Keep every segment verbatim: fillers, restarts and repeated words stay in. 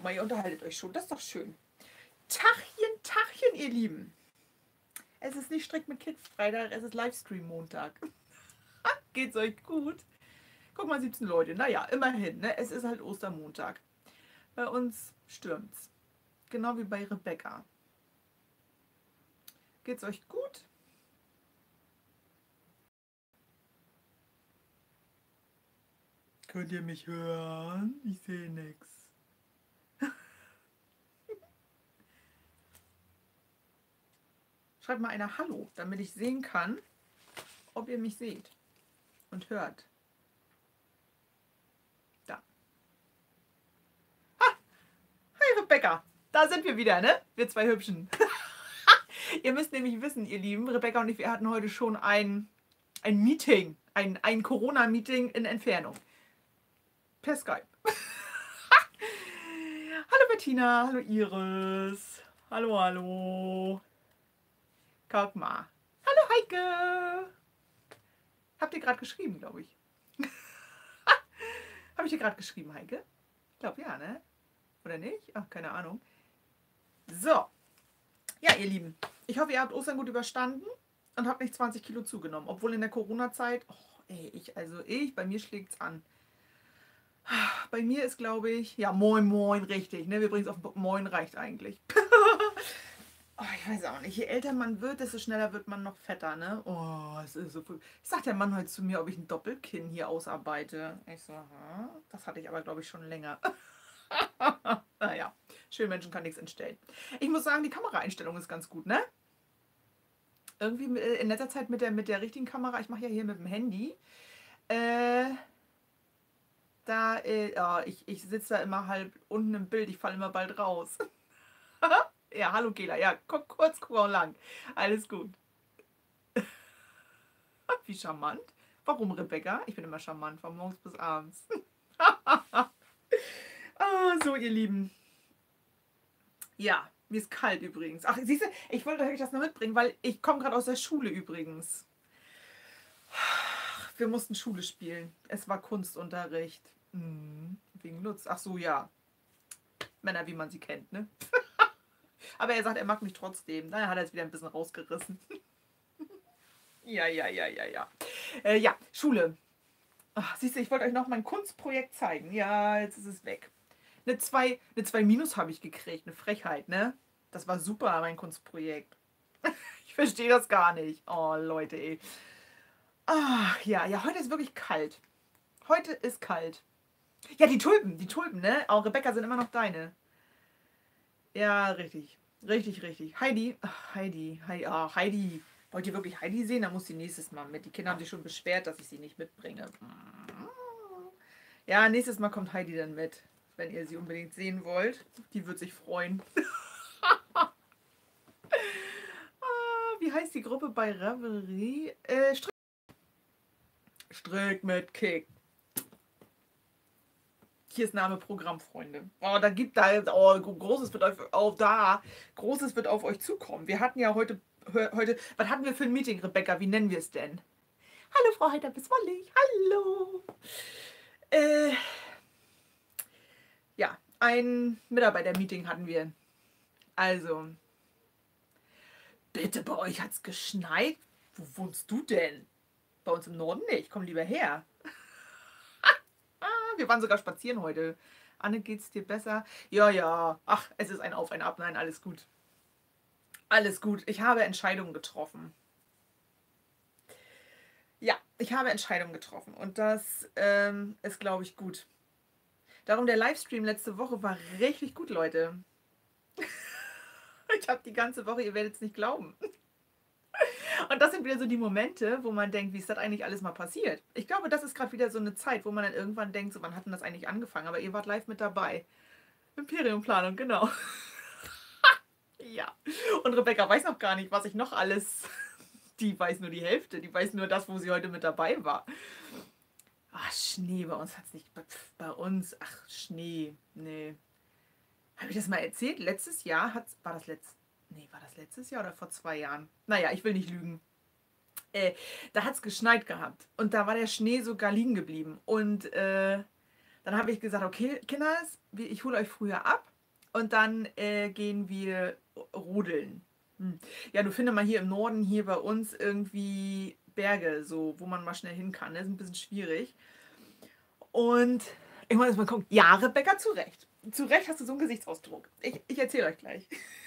guck mal, ihr unterhaltet euch schon. Das ist doch schön. Tachchen, Tachchen, ihr Lieben. Es ist nicht strikt mit Kids Freitag, es ist Livestream-Montag. Geht's euch gut? Guck mal, siebzehn Leute. Naja, immerhin, ne? Es ist halt Ostermontag. Bei uns stürmt's. Genau wie bei Rebecca. Geht's euch gut? Könnt ihr mich hören? Ich sehe nichts. Schreibt mal einer Hallo, damit ich sehen kann, ob ihr mich seht und hört. Da. Ha! Hi Rebecca, da sind wir wieder, ne? Wir zwei Hübschen. Ihr müsst nämlich wissen, ihr Lieben, Rebecca und ich, wir hatten heute schon ein, ein Meeting, ein, ein Corona-Meeting in Entfernung. Per Skype. Hallo Bettina, hallo Iris, hallo, hallo. Guck mal. Hallo Heike. Habt ihr gerade geschrieben, glaube ich. Habe ich dir gerade geschrieben, Heike? Ich glaube ja, ne? Oder nicht? Ach, keine Ahnung. So. Ja, ihr Lieben. Ich hoffe, ihr habt Ostern gut überstanden und habt nicht zwanzig Kilo zugenommen. Obwohl in der Corona-Zeit, oh, ey, ich, also ich, bei mir schlägt's an. Bei mir ist, glaube ich, ja, moin, moin, richtig. Ne? Wir bringen es auf moin, reicht eigentlich. Oh, ich weiß auch nicht. Je älter man wird, desto schneller wird man noch fetter, ne? Oh, es ist so viel. Ich sagt der Mann heute zu mir, ob ich ein Doppelkinn hier ausarbeite. Ich so, aha. Das hatte ich aber, glaube ich, schon länger. Naja, schönen Menschen kann nichts entstellen. Ich muss sagen, die Kameraeinstellung ist ganz gut, ne? Irgendwie in letzter Zeit mit der, mit der richtigen Kamera, ich mache ja hier mit dem Handy, äh, da, äh, ja, ich, ich sitze da immer halb unten im Bild, ich falle immer bald raus. Ja, hallo Gela, ja, guck kurz, guck auch lang. Alles gut. Wie charmant. Warum, Rebecca? Ich bin immer charmant, von morgens bis abends. Oh, so, ihr Lieben. Ja, mir ist kalt übrigens. Ach, siehst du, ich wollte euch das noch mitbringen, weil ich komme gerade aus der Schule übrigens. Wir mussten Schule spielen. Es war Kunstunterricht. Hm, wegen Lutz. Ach so, ja. Männer, wie man sie kennt, ne? Aber er sagt, er mag mich trotzdem. Naja, hat er es wieder ein bisschen rausgerissen. Ja, ja, ja, ja, ja. Äh, ja, Schule. Ach, siehst du, ich wollte euch noch mein Kunstprojekt zeigen. Ja, jetzt ist es weg. Eine zwei, eine zwei Minus habe ich gekriegt. Eine Frechheit, ne? Das war super, mein Kunstprojekt. Ich verstehe das gar nicht. Oh, Leute, ey. Ach, ja, ja, heute ist wirklich kalt. Heute ist kalt. Ja, die Tulpen, die Tulpen, ne? Auch Rebecca sind immer noch deine. Ja, richtig. Richtig, richtig. Heidi. Ach, Heidi. Heidi. Oh, Heidi. Wollt ihr wirklich Heidi sehen? Dann muss sie nächstes Mal mit. Die Kinder haben sich schon beschwert, dass ich sie nicht mitbringe. Ja, nächstes Mal kommt Heidi dann mit. Wenn ihr sie unbedingt sehen wollt. Die wird sich freuen. Ah, wie heißt die Gruppe bei Reverie? Äh, Strick. Strick mit Kick. Hier ist Name Programm, Freunde. Oh, da gibt da oh, Großes wird auf, auf da Großes wird auf euch zukommen. Wir hatten ja heute heute was hatten wir für ein Meeting, Rebecca? Wie nennen wir es denn? Hallo Frau Heiter bis Wollig. Hallo. Äh, ja, ein Mitarbeiter-Meeting hatten wir. Also, bitte, bei euch hat es geschneit? Wo wohnst du denn? Bei uns im Norden nicht. Komm lieber her. Wir waren sogar spazieren heute. Anne, geht's dir besser? Ja, ja. Ach, es ist ein Auf, ein Ab. Nein, alles gut. Alles gut. Ich habe Entscheidungen getroffen. Ja, ich habe Entscheidungen getroffen. Und das ähm, ist, glaube ich, gut. Darum, der Livestream letzte Woche war richtig gut, Leute. Ich habe die ganze Woche, ihr werdet es nicht glauben. Und das sind wieder so die Momente, wo man denkt, wie ist das eigentlich alles mal passiert? Ich glaube, das ist gerade wieder so eine Zeit, wo man dann irgendwann denkt, so wann hat denn das eigentlich angefangen? Aber ihr wart live mit dabei. Imperiumplanung, genau. Ja. Und Rebecca weiß noch gar nicht, was ich noch alles... Die weiß nur die Hälfte. Die weiß nur das, wo sie heute mit dabei war. Ach, Schnee, bei uns hat es nicht... Bei uns, ach, Schnee, nee. Habe ich das mal erzählt? Letztes Jahr hat war das letztes... Nee, war das letztes Jahr oder vor zwei Jahren? Naja, ich will nicht lügen. Äh, da hat es geschneit gehabt. Und da war der Schnee sogar liegen geblieben. Und äh, dann habe ich gesagt, okay, Kinders, ich hole euch früher ab. und dann äh, gehen wir rodeln. Hm. Ja, du findest mal hier im Norden, hier bei uns irgendwie Berge, so, wo man mal schnell hin kann. Das ist ein bisschen schwierig. Und ich muss mal gucken. Ja, Rebecca, zu Recht. Zu Recht hast du so einen Gesichtsausdruck. Ich, ich erzähle euch gleich.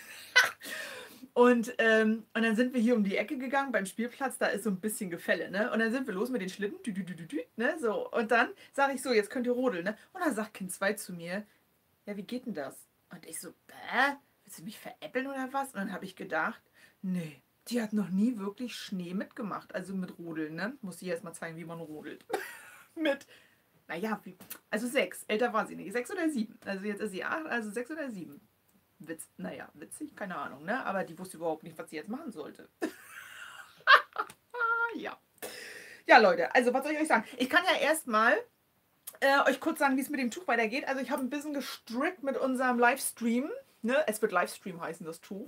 Und, ähm, und dann sind wir hier um die Ecke gegangen beim Spielplatz, da ist so ein bisschen Gefälle, ne? Und dann sind wir los mit den Schlitten, dü, dü, dü, dü, dü, ne? So. Und dann sage ich so, jetzt könnt ihr rodeln, ne? Und dann sagt Kind zwei zu mir, ja, wie geht denn das? Und ich so, bäh, willst du mich veräppeln oder was? Und dann habe ich gedacht, nee, die hat noch nie wirklich Schnee mitgemacht, also mit Rodeln, ne? Muss ich erst mal zeigen, wie man rodelt. mit, naja, wie, also sechs, älter war sie nicht, sechs oder sieben. Also jetzt ist sie acht, also sechs oder sieben. Witz, naja, witzig, keine Ahnung, ne? Aber die wusste überhaupt nicht, was sie jetzt machen sollte. ja. Ja, Leute, also was soll ich euch sagen? Ich kann ja erstmal äh, euch kurz sagen, wie es mit dem Tuch weitergeht. Also ich habe ein bisschen gestrickt mit unserem Livestream. Ne? Es wird Livestream heißen, das Tuch.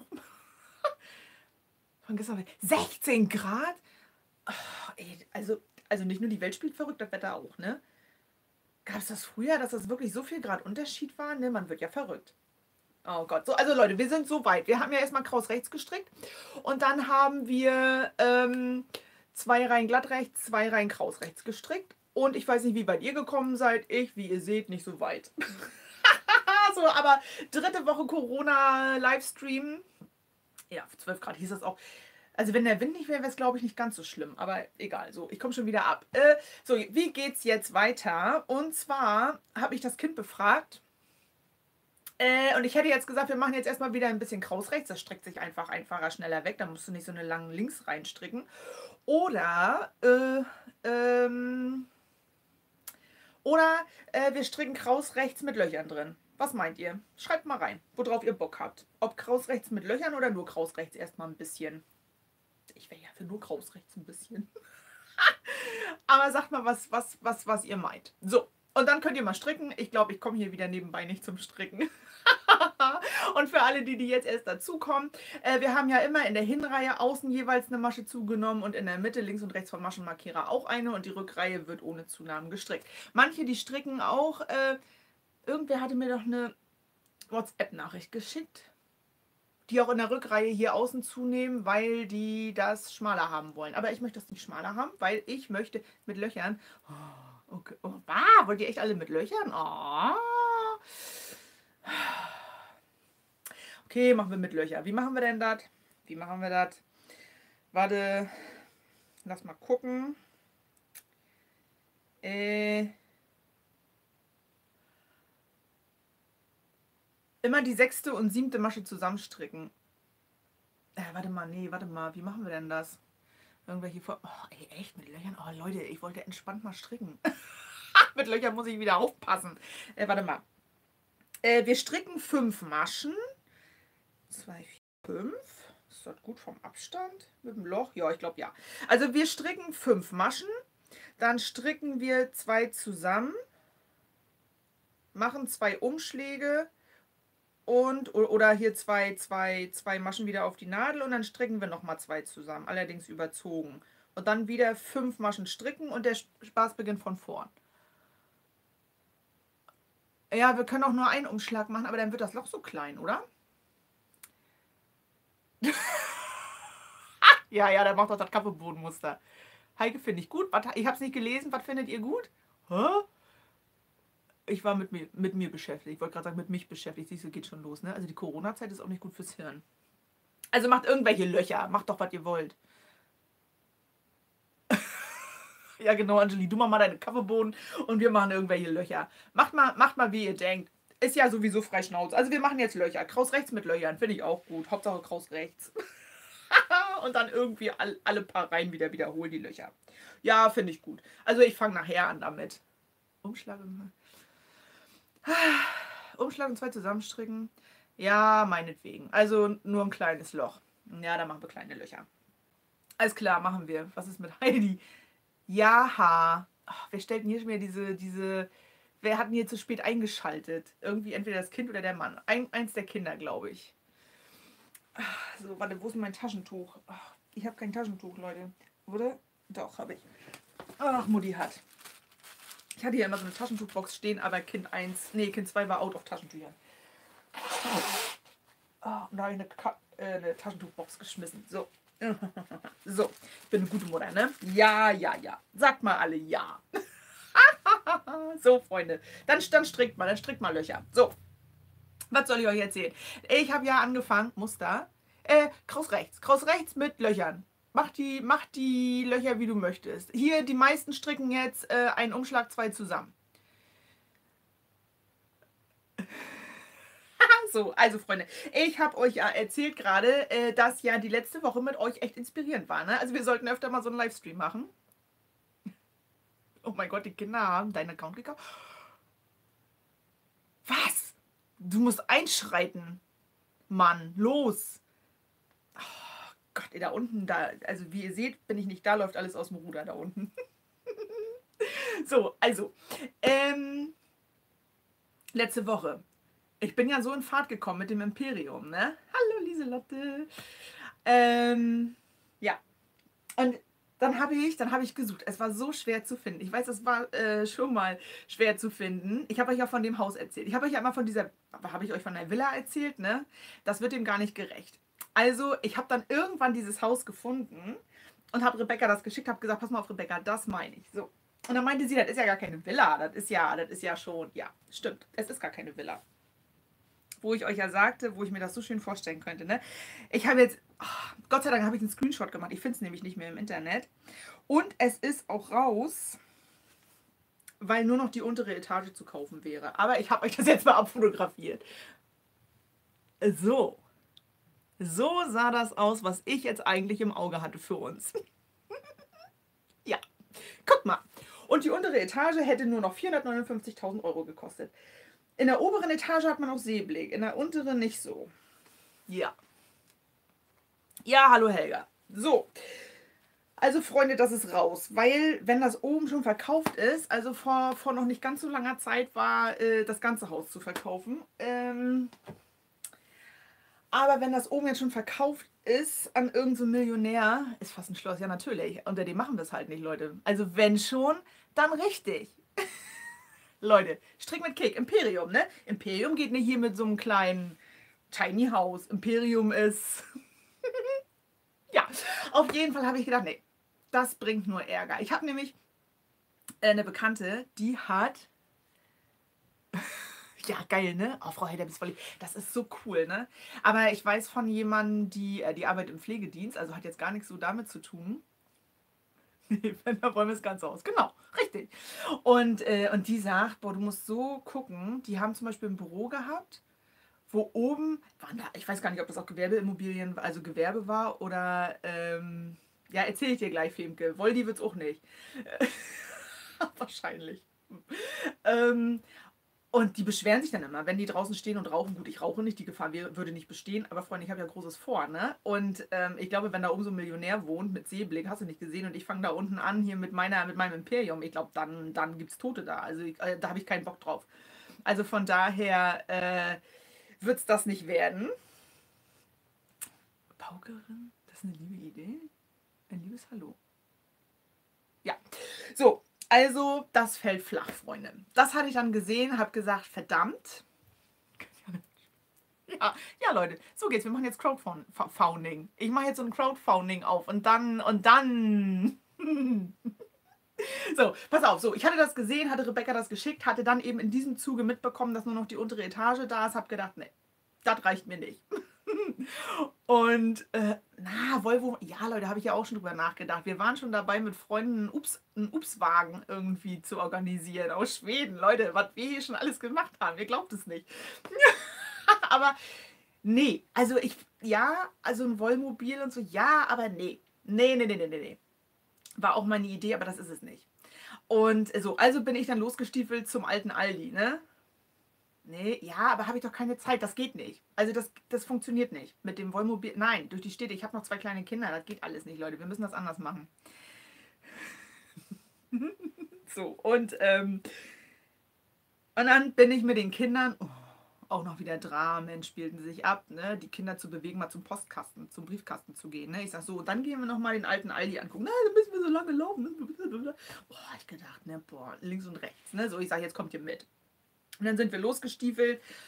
Von gestern sechzehn Grad? Oh, ey, also, also nicht nur die Welt spielt verrückt, das Wetter auch, ne? Gab es das früher, dass das wirklich so viel Grad Unterschied war? Ne, man wird ja verrückt. Oh Gott. So, also Leute, wir sind so weit. Wir haben ja erstmal kraus rechts gestrickt. Und dann haben wir ähm, zwei Reihen glatt rechts, zwei Reihen kraus rechts gestrickt. Und ich weiß nicht, wie weit ihr gekommen seid. Ich, wie ihr seht, nicht so weit. so, aber dritte Woche Corona-Livestream. Ja, zwölf Grad hieß das auch. Also wenn der Wind nicht wäre, wäre es, glaube ich, nicht ganz so schlimm. Aber egal, so, ich komme schon wieder ab. Äh, so, wie geht's jetzt weiter? Und zwar habe ich das Kind befragt. Äh, und ich hätte jetzt gesagt, wir machen jetzt erstmal wieder ein bisschen kraus rechts. Das streckt sich einfach einfacher, schneller weg. Da musst du nicht so eine lange links reinstricken. Oder, äh, ähm, oder äh, wir stricken kraus rechts mit Löchern drin. Was meint ihr? Schreibt mal rein, worauf ihr Bock habt. Ob kraus rechts mit Löchern oder nur kraus rechts erstmal ein bisschen. Ich wäre ja für nur kraus rechts ein bisschen. Aber sagt mal, was, was, was, was ihr meint. So, und dann könnt ihr mal stricken. Ich glaube, ich komme hier wieder nebenbei nicht zum Stricken. Und für alle, die, die jetzt erst dazukommen, äh, wir haben ja immer in der Hinreihe außen jeweils eine Masche zugenommen und in der Mitte links und rechts vom Maschenmarkierer auch eine und die Rückreihe wird ohne Zunahmen gestrickt. Manche, die stricken auch, äh, irgendwer hatte mir doch eine WhatsApp-Nachricht geschickt, die auch in der Rückreihe hier außen zunehmen, weil die das schmaler haben wollen. Aber ich möchte das nicht schmaler haben, weil ich möchte mit Löchern. Oh, okay. Oh, ah, wollt ihr echt alle mit Löchern? Oh. Okay, machen wir mit Löcher. Wie machen wir denn das? Wie machen wir das? Warte, lass mal gucken. Äh, immer die sechste und siebte Masche zusammenstricken. Äh, warte mal, nee, warte mal. Wie machen wir denn das? Irgendwelche vor. Oh, ey, echt mit Löchern? Oh, Leute, ich wollte entspannt mal stricken. Mit Löchern muss ich wieder aufpassen. Äh, warte mal. Äh, wir stricken fünf Maschen. zwei, vier, fünf. Ist das gut vom Abstand? Mit dem Loch? Ja, ich glaube ja. Also wir stricken fünf Maschen. Dann stricken wir zwei zusammen. Machen zwei Umschläge. Und, oder hier zwei, zwei, zwei Maschen wieder auf die Nadel. Und dann stricken wir nochmal zwei zusammen. Allerdings überzogen. Und dann wieder fünf Maschen stricken. Und der Spaß beginnt von vorn. Ja, wir können auch nur einen Umschlag machen. Aber dann wird das Loch so klein, oder? ja, ja, der macht doch das Kaffeebohnenmuster. Heike finde ich gut. Ich habe es nicht gelesen. Was findet ihr gut? Hä? Ich war mit mir, mit mir beschäftigt. Ich wollte gerade sagen, mit mich beschäftigt. Siehst du, geht schon los, ne? Also die Corona-Zeit ist auch nicht gut fürs Hirn. Also macht irgendwelche Löcher. Macht doch, was ihr wollt. ja, genau, Angeli. Du mach mal deine Kaffeebohnen und wir machen irgendwelche Löcher. Macht mal, macht mal, wie ihr denkt. Ist ja sowieso frei Schnauze. Also wir machen jetzt Löcher. Kraus rechts mit Löchern. Finde ich auch gut. Hauptsache Kraus rechts. und dann irgendwie all, alle paar Reihen wieder wiederholen die Löcher. Ja, finde ich gut. Also ich fange nachher an damit. Umschlag und, Umschlag und zwei zusammenstricken. Ja, meinetwegen. Also nur ein kleines Loch. Ja, da machen wir kleine Löcher. Alles klar, machen wir. Was ist mit Heidi? Ja, ach, wer stellt denn hier schon wieder diese, diese... Wer hat denn hier zu spät eingeschaltet? Irgendwie entweder das Kind oder der Mann. Ein, eins der Kinder, glaube ich. So, warte, wo ist mein Taschentuch? Ich habe kein Taschentuch, Leute. Oder? Doch, habe ich. Ach, Mutti hat. Ich hatte hier immer so eine Taschentuchbox stehen, aber Kind eins, nee, Kind zwei war out auf Taschentüchern. Oh, und da habe ich eine, Ka äh, eine Taschentuchbox geschmissen. So. So, ich bin eine gute Mutter, ne? Ja, ja, ja. Sagt mal alle ja. So, Freunde. Dann, dann strickt mal, dann strickt mal Löcher. So, was soll ich euch erzählen? Ich habe ja angefangen, Muster. Äh, kraus rechts. Kraus rechts mit Löchern. Mach die, mach die Löcher, wie du möchtest. Hier, die meisten stricken jetzt äh, einen Umschlag, zwei zusammen. So, also Freunde, ich habe euch ja erzählt gerade, äh, dass ja die letzte Woche mit euch echt inspirierend war. Ne? Also wir sollten öfter mal so einen Livestream machen. Oh mein Gott, die Kinder haben deinen Account gekauft. Was? Du musst einschreiten. Mann, los. Oh Gott, ey, da unten, da, also wie ihr seht, bin ich nicht da, läuft alles aus dem Ruder da unten. So, also, ähm, letzte Woche. Ich bin ja so in Fahrt gekommen mit dem Imperium, ne? Hallo Lieselotte. Ähm, ja. Und dann habe ich, dann habe ich gesucht. Es war so schwer zu finden. Ich weiß, es war äh, schon mal schwer zu finden. Ich habe euch ja von dem Haus erzählt. Ich habe euch ja immer von dieser, habe ich euch von der Villa erzählt, ne? Das wird dem gar nicht gerecht. Also, ich habe dann irgendwann dieses Haus gefunden und habe Rebecca das geschickt, habe gesagt, pass mal auf, Rebecca, das meine ich. So. Und dann meinte sie, das ist ja gar keine Villa. Das ist ja, das ist ja schon, ja, stimmt. Es ist gar keine Villa. Wo ich euch ja sagte, wo ich mir das so schön vorstellen könnte. Ne? Ich habe jetzt, oh, Gott sei Dank habe ich einen Screenshot gemacht. Ich finde es nämlich nicht mehr im Internet. Und es ist auch raus, weil nur noch die untere Etage zu kaufen wäre. Aber ich habe euch das jetzt mal abfotografiert. So. So sah das aus, was ich jetzt eigentlich im Auge hatte für uns. Ja, guck mal. Und die untere Etage hätte nur noch vierhundertneunundfünfzigtausend Euro gekostet. In der oberen Etage hat man auch Seeblick, in der unteren nicht so. Ja. Ja, hallo Helga. So. Also Freunde, das ist raus, weil wenn das oben schon verkauft ist, also vor, vor noch nicht ganz so langer Zeit war äh, das ganze Haus zu verkaufen. Ähm, aber wenn das oben jetzt schon verkauft ist an irgendeinen so Millionär, ist fast ein Schloss, ja natürlich. Unter dem machen wir es halt nicht, Leute. Also wenn schon, dann richtig. Leute, Strick mit Kick, Imperium, ne? Imperium geht nicht hier mit so einem kleinen Tiny House. Imperium ist... Ja, auf jeden Fall habe ich gedacht, nee, das bringt nur Ärger. Ich habe nämlich äh, eine Bekannte, die hat... Ja, geil, ne? Oh, Frau Helder, bist voll lieb. Das ist so cool, ne? Aber ich weiß von jemandem, die, äh, die arbeitet im Pflegedienst, also hat jetzt gar nichts so damit zu tun. Da wollen wir das Ganze aus. Genau, richtig. Und, äh, und die sagt, boah, du musst so gucken. Die haben zum Beispiel ein Büro gehabt, wo oben, waren da, ich weiß gar nicht, ob das auch Gewerbeimmobilien, also Gewerbe war oder, ähm, ja, erzähle ich dir gleich, Femke. Woldi wird es auch nicht. Wahrscheinlich. Ähm, und die beschweren sich dann immer, wenn die draußen stehen und rauchen. Gut, ich rauche nicht, die Gefahr wäre, würde nicht bestehen, aber Freunde, ich habe ja Großes vor, ne? Und ähm, ich glaube, wenn da oben so ein Millionär wohnt mit Seeblick, hast du nicht gesehen, und ich fange da unten an, hier mit, meiner, mit meinem Imperium, ich glaube, dann, dann gibt es Tote da. Also ich, äh, da habe ich keinen Bock drauf. Also von daher äh, wird es das nicht werden. Paukerin? Das ist eine liebe Idee. Ein liebes Hallo. Ja, so. Also, das fällt flach, Freunde. Das hatte ich dann gesehen, habe gesagt, verdammt. Ja, ja, Leute, so geht's. Wir machen jetzt Crowdfunding. Ich mache jetzt so ein Crowdfunding auf und dann, und dann... So, pass auf, so, ich hatte das gesehen, hatte Rebecca das geschickt, hatte dann eben in diesem Zuge mitbekommen, dass nur noch die untere Etage da ist, habe gedacht, nee, das reicht mir nicht. Und, äh, na, Volvo, ja, Leute, habe ich ja auch schon drüber nachgedacht. Wir waren schon dabei, mit Freunden einen Ups, einen Upswagen irgendwie zu organisieren aus Schweden. Leute, was wir hier schon alles gemacht haben, ihr glaubt es nicht. Aber, nee, also ich, ja, also ein Wollmobil und so, ja, aber nee. Nee, nee, nee, nee, nee, nee. War auch meine Idee, aber das ist es nicht. Und so, also bin ich dann losgestiefelt zum alten Aldi, ne? Nee, ja, aber habe ich doch keine Zeit, das geht nicht. Also das, das funktioniert nicht. Mit dem Wollmobil, nein, durch die Städte, ich habe noch zwei kleine Kinder, das geht alles nicht, Leute, wir müssen das anders machen. So, und, ähm, und dann bin ich mit den Kindern, oh, auch noch wieder Dramen spielten sich ab, ne? Die Kinder zu bewegen, mal zum Postkasten, zum Briefkasten zu gehen, ne? Ich sag so, und dann gehen wir noch mal den alten Aldi angucken. Na, da müssen wir so lange laufen. Boah, ich gedacht, ne, boah, links und rechts, ne? So, ich sag, jetzt kommt ihr mit. Und dann sind wir losgestiefelt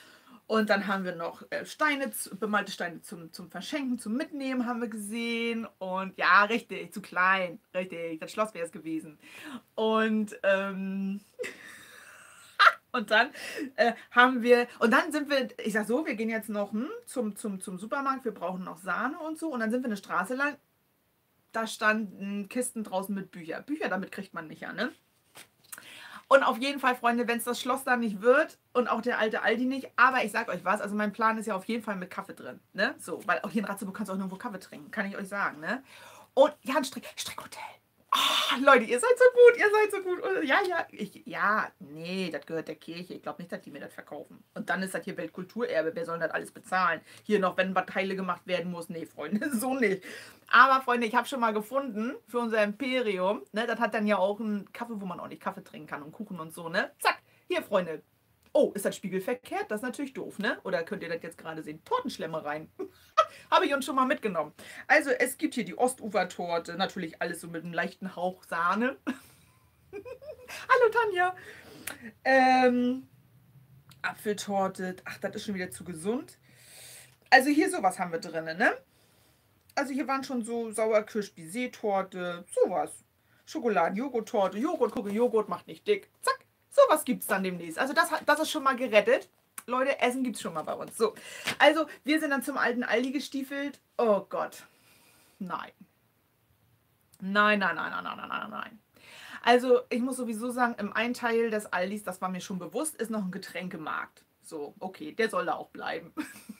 Und dann haben wir noch äh, Steine, bemalte Steine zum, zum Verschenken, zum Mitnehmen haben wir gesehen. Und ja, richtig, zu klein, richtig, das Schloss wäre es gewesen. Und, ähm, und dann äh, haben wir, und dann sind wir, ich sag so, wir gehen jetzt noch hm, zum, zum, zum Supermarkt, wir brauchen noch Sahne und so. Und dann sind wir eine Straße lang, da standen Kisten draußen mit Büchern. Bücher, damit kriegt man nicht, ja, ne? Und auf jeden Fall, Freunde, wenn es das Schloss da nicht wird und auch der alte Aldi nicht, aber ich sag euch was, also mein Plan ist ja auf jeden Fall mit Kaffee drin, ne? So, weil auch hier in Ratzeburg kannst du auch nirgendwo Kaffee trinken, kann ich euch sagen, ne? Und ja, ein Strick, Strickhotel. Oh, Leute, ihr seid so gut, ihr seid so gut. Und ja, ja, ich, ja, nee, das gehört der Kirche. Ich glaube nicht, dass die mir das verkaufen. Und dann ist das hier Weltkulturerbe. Wer soll das alles bezahlen? Hier noch, wenn was Teile gemacht werden muss. Nee, Freunde, so nicht. Aber, Freunde, ich habe schon mal gefunden für unser Imperium. Ne, das hat dann ja auch einen Kaffee, wo man auch nicht Kaffee trinken kann und Kuchen und so, ne? Zack, hier, Freunde. Oh, ist das spiegelverkehrt? Das ist natürlich doof, ne? Oder könnt ihr das jetzt gerade sehen? Tortenschlemmereien. Habe ich uns schon mal mitgenommen. Also es gibt hier die Ostufertorte, natürlich alles so mit einem leichten Hauch Sahne. Hallo Tanja. Ähm, Apfeltorte, ach, das ist schon wieder zu gesund. Also hier sowas haben wir drin, ne? Also hier waren schon so Sauerkirsch-Baiser-Torte, sowas. Schokoladen-Joghurt-Torte, Joghurt, gucke, Joghurt macht nicht dick. Zack, sowas gibt es dann demnächst. Also das, das ist schon mal gerettet. Leute, Essen gibt es schon mal bei uns. So, also wir sind dann zum alten Aldi gestiefelt. Oh Gott, nein. Nein, nein, nein, nein, nein, nein, nein, nein. Also ich muss sowieso sagen, im einen Teil des Aldis, das war mir schon bewusst, ist noch ein Getränkemarkt. So, okay, der soll da auch bleiben.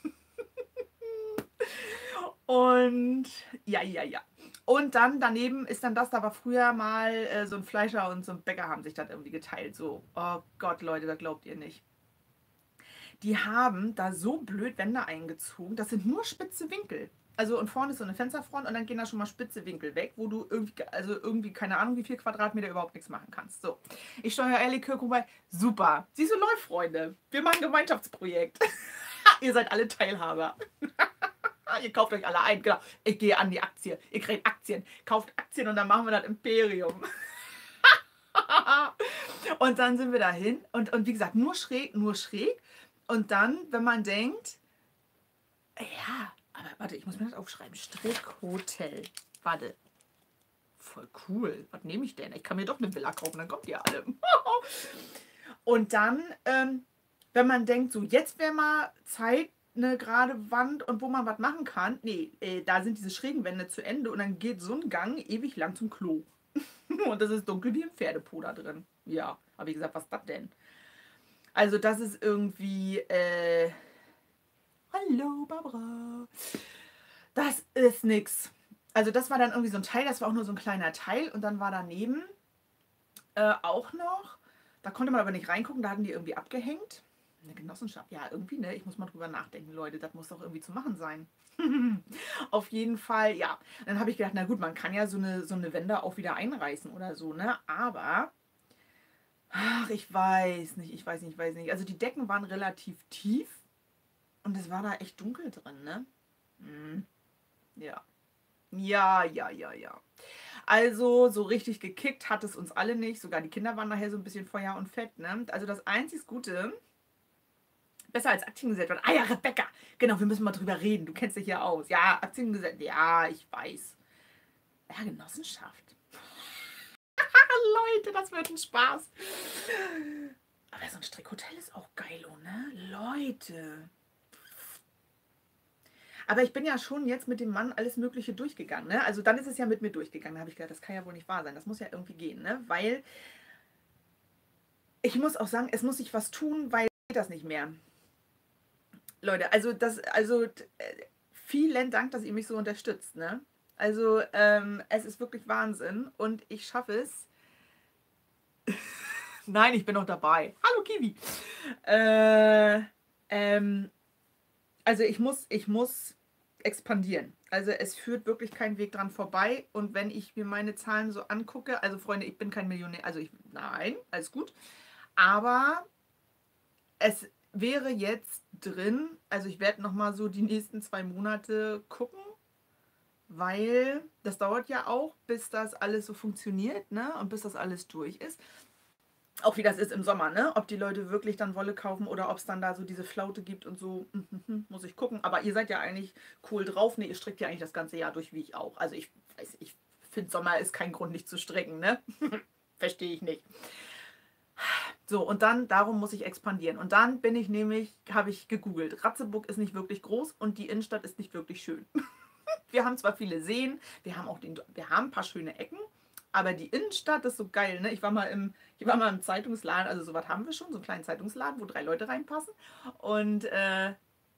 Und ja, ja, ja. Und dann daneben ist dann das, da war früher mal äh, so ein Fleischer und so ein Bäcker haben sich das irgendwie geteilt. So, oh Gott, Leute, das glaubt ihr nicht. Die haben da so blöd Wände eingezogen, das sind nur spitze Winkel. Also und vorne ist so eine Fensterfront und dann gehen da schon mal spitze Winkel weg, wo du irgendwie, also irgendwie, keine Ahnung, wie viel Quadratmeter überhaupt nichts machen kannst. So, ich steuere Ehrlikirche bei, super. Siehst du, läuft, Freunde. Wir machen ein Gemeinschaftsprojekt. Ihr seid alle Teilhaber. Ihr kauft euch alle ein, genau. Ich gehe an die Aktie. Ihr kriegt Aktien. Kauft Aktien und dann machen wir das Imperium. Und dann sind wir dahin und, und wie gesagt, nur schräg, nur schräg. Und dann, wenn man denkt, ja, aber warte, ich muss mir das aufschreiben. Strickhotel. Warte. Voll cool. Was nehme ich denn? Ich kann mir doch eine Villa kaufen, dann kommt ihr alle. Und dann, ähm, wenn man denkt, so jetzt wäre mal Zeit, eine gerade Wand und wo man was machen kann. Nee, äh, da sind diese schrägen Wände zu Ende und dann geht so ein Gang ewig lang zum Klo. Und das ist dunkel wie im Pferdepuder drin. Ja, habe ich gesagt, was ist das denn? Also das ist irgendwie, äh, hallo Barbara. Das ist nix. Also das war dann irgendwie so ein Teil, das war auch nur so ein kleiner Teil und dann war daneben äh, auch noch, da konnte man aber nicht reingucken, da hatten die irgendwie abgehängt. Eine Genossenschaft, ja irgendwie, ne? Ich muss mal drüber nachdenken, Leute, das muss doch irgendwie zu machen sein. Auf jeden Fall, ja. Dann habe ich gedacht, na gut, man kann ja so eine, so eine Wände auch wieder einreißen oder so, ne? Aber, ach, ich weiß nicht, ich weiß nicht, ich weiß nicht. Also die Decken waren relativ tief und es war da echt dunkel drin, ne? Hm. Ja. Ja, ja, ja, ja. Also so richtig gekickt hat es uns alle nicht. Sogar die Kinder waren nachher so ein bisschen Feuer und Fett, ne? Also das einzig Gute, besser als Aktiengesellschaft. Ah ja, Rebecca. Genau, wir müssen mal drüber reden. Du kennst dich ja aus. Ja, Aktiengesellschaft. Ja, ich weiß. Ja, Genossenschaft. Leute, das wird ein Spaß. Aber so ein Strickhotel ist auch geil, ne? Leute. Aber ich bin ja schon jetzt mit dem Mann alles Mögliche durchgegangen, ne? Also dann ist es ja mit mir durchgegangen. Da habe ich gedacht, das kann ja wohl nicht wahr sein. Das muss ja irgendwie gehen, ne? Weil ich muss auch sagen, es muss sich was tun, weil geht das nicht mehr. Leute, also das, also vielen Dank, dass ihr mich so unterstützt, ne? Also ähm, es ist wirklich Wahnsinn und ich schaffe es. Nein, ich bin noch dabei. Hallo Kiwi. Äh, ähm, also ich muss, ich muss expandieren. Also es führt wirklich kein Weg dran vorbei und wenn ich mir meine Zahlen so angucke, also Freunde, ich bin kein Millionär, also ich, nein, alles gut, aber es wäre jetzt drin, also ich werde nochmal so die nächsten zwei Monate gucken, weil das dauert ja auch, bis das alles so funktioniert, ne, und bis das alles durch ist. auch wie das ist im Sommer, ne? Ob die Leute wirklich dann Wolle kaufen oder ob es dann da so diese Flaute gibt und so, mhm, muss ich gucken. Aber ihr seid ja eigentlich cool drauf. Ne, ihr strickt ja eigentlich das ganze Jahr durch, wie ich auch. Also ich weiß, ich finde Sommer ist kein Grund nicht zu stricken, ne? Verstehe ich nicht. So, und dann, darum muss ich expandieren. Und dann bin ich nämlich, habe ich gegoogelt. Ratzeburg ist nicht wirklich groß und die Innenstadt ist nicht wirklich schön. Wir haben zwar viele Seen, wir haben auch den, wir haben ein paar schöne Ecken, aber die Innenstadt ist so geil, ne? Ich war mal im, ich war mal im Zeitungsladen, also sowas haben wir schon, so einen kleinen Zeitungsladen, wo drei Leute reinpassen. Und äh,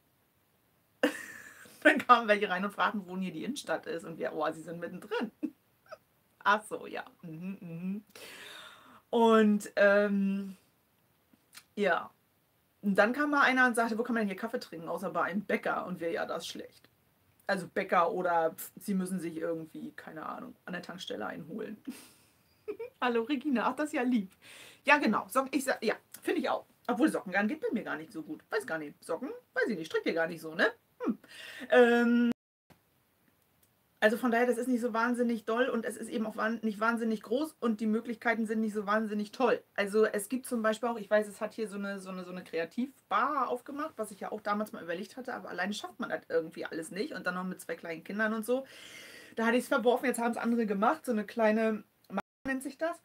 dann kamen welche rein und fragten, wo hier die Innenstadt ist. Und wir, oh, sie sind mittendrin. Ach so, ja. Mhm, mhm. Und ähm, ja. Und dann kam mal einer und sagte, wo kann man denn hier Kaffee trinken, außer bei einem Bäcker? Und wir, ja, das ist schlecht. Also Bäcker oder pf, sie müssen sich irgendwie, keine Ahnung, an der Tankstelle einholen. Hallo Regina, ach, das ist ja lieb. Ja, genau. Socken, ich sag, ja, finde ich auch. Obwohl Sockengarn geht bei mir gar nicht so gut. Weiß gar nicht. Socken, weiß ich nicht, strickt ihr gar nicht so, ne? Hm. Ähm, also von daher, das ist nicht so wahnsinnig doll und es ist eben auch nicht wahnsinnig groß und die Möglichkeiten sind nicht so wahnsinnig toll. Also es gibt zum Beispiel auch, ich weiß, es hat hier so eine, so eine, so eine Kreativbar aufgemacht, was ich ja auch damals mal überlegt hatte, aber alleine schafft man das irgendwie alles nicht und dann noch mit zwei kleinen Kindern und so. Da hatte ich es verworfen, jetzt haben es andere gemacht, so eine kleine, nennt sich das.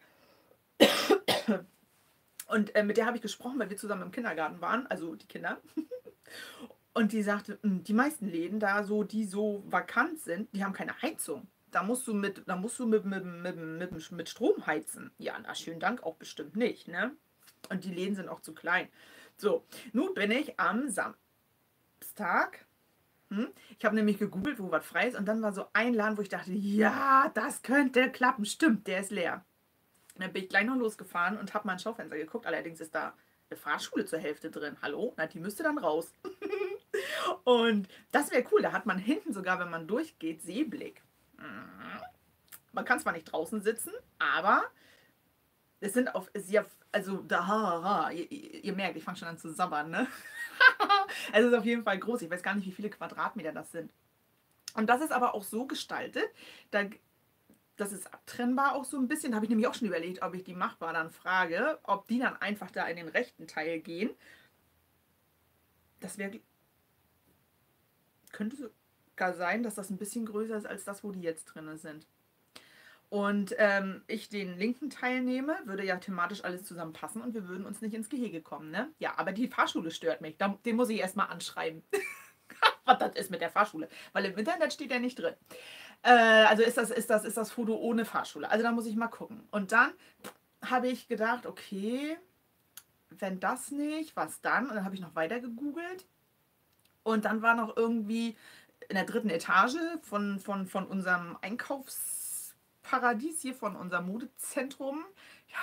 Und äh, mit der habe ich gesprochen, weil wir zusammen im Kindergarten waren, also die Kinder. Und die sagte, die meisten Läden da so, die so vakant sind, die haben keine Heizung. Da musst du mit, da musst du mit, mit, mit, mit, mit Strom heizen. Ja, na schönen Dank auch bestimmt nicht, ne? Und die Läden sind auch zu klein. So, nun bin ich am Samstag. Hm? Ich habe nämlich gegoogelt, wo was frei ist. Und dann war so ein Laden, wo ich dachte, ja, das könnte klappen. Stimmt, der ist leer. Dann bin ich gleich noch losgefahren und habe mal ins Schaufenster geguckt. Allerdings ist da eine Fahrschule zur Hälfte drin. Hallo? Na, die müsste dann raus. Und das wäre cool. Da hat man hinten sogar, wenn man durchgeht, Seeblick. Man kann zwar nicht draußen sitzen, aber es sind auf, es ja, also da, ha, ha, ihr, ihr merkt, ich fange schon an zu sabbern, ne? Es ist auf jeden Fall groß. Ich weiß gar nicht, wie viele Quadratmeter das sind. Und das ist aber auch so gestaltet, da, das ist abtrennbar auch so ein bisschen. Da habe ich nämlich auch schon überlegt, ob ich die machbar dann frage, ob die dann einfach da in den rechten Teil gehen. Das wäre, könnte sogar sein, dass das ein bisschen größer ist als das, wo die jetzt drin sind. Und ähm, ich den linken Teil nehme, würde ja thematisch alles zusammenpassen und wir würden uns nicht ins Gehege kommen, ne? Ja, aber die Fahrschule stört mich. Da, den muss ich erstmal anschreiben, was das ist mit der Fahrschule. Weil im Internet steht der nicht drin. Äh, also ist das, ist, das, ist das Foto ohne Fahrschule. Also da muss ich mal gucken. Und dann habe ich gedacht, okay, wenn das nicht, was dann? Und dann habe ich noch weiter gegoogelt. Und dann war noch irgendwie in der dritten Etage von, von, von unserem Einkaufsparadies hier, von unserem Modezentrum. Ja.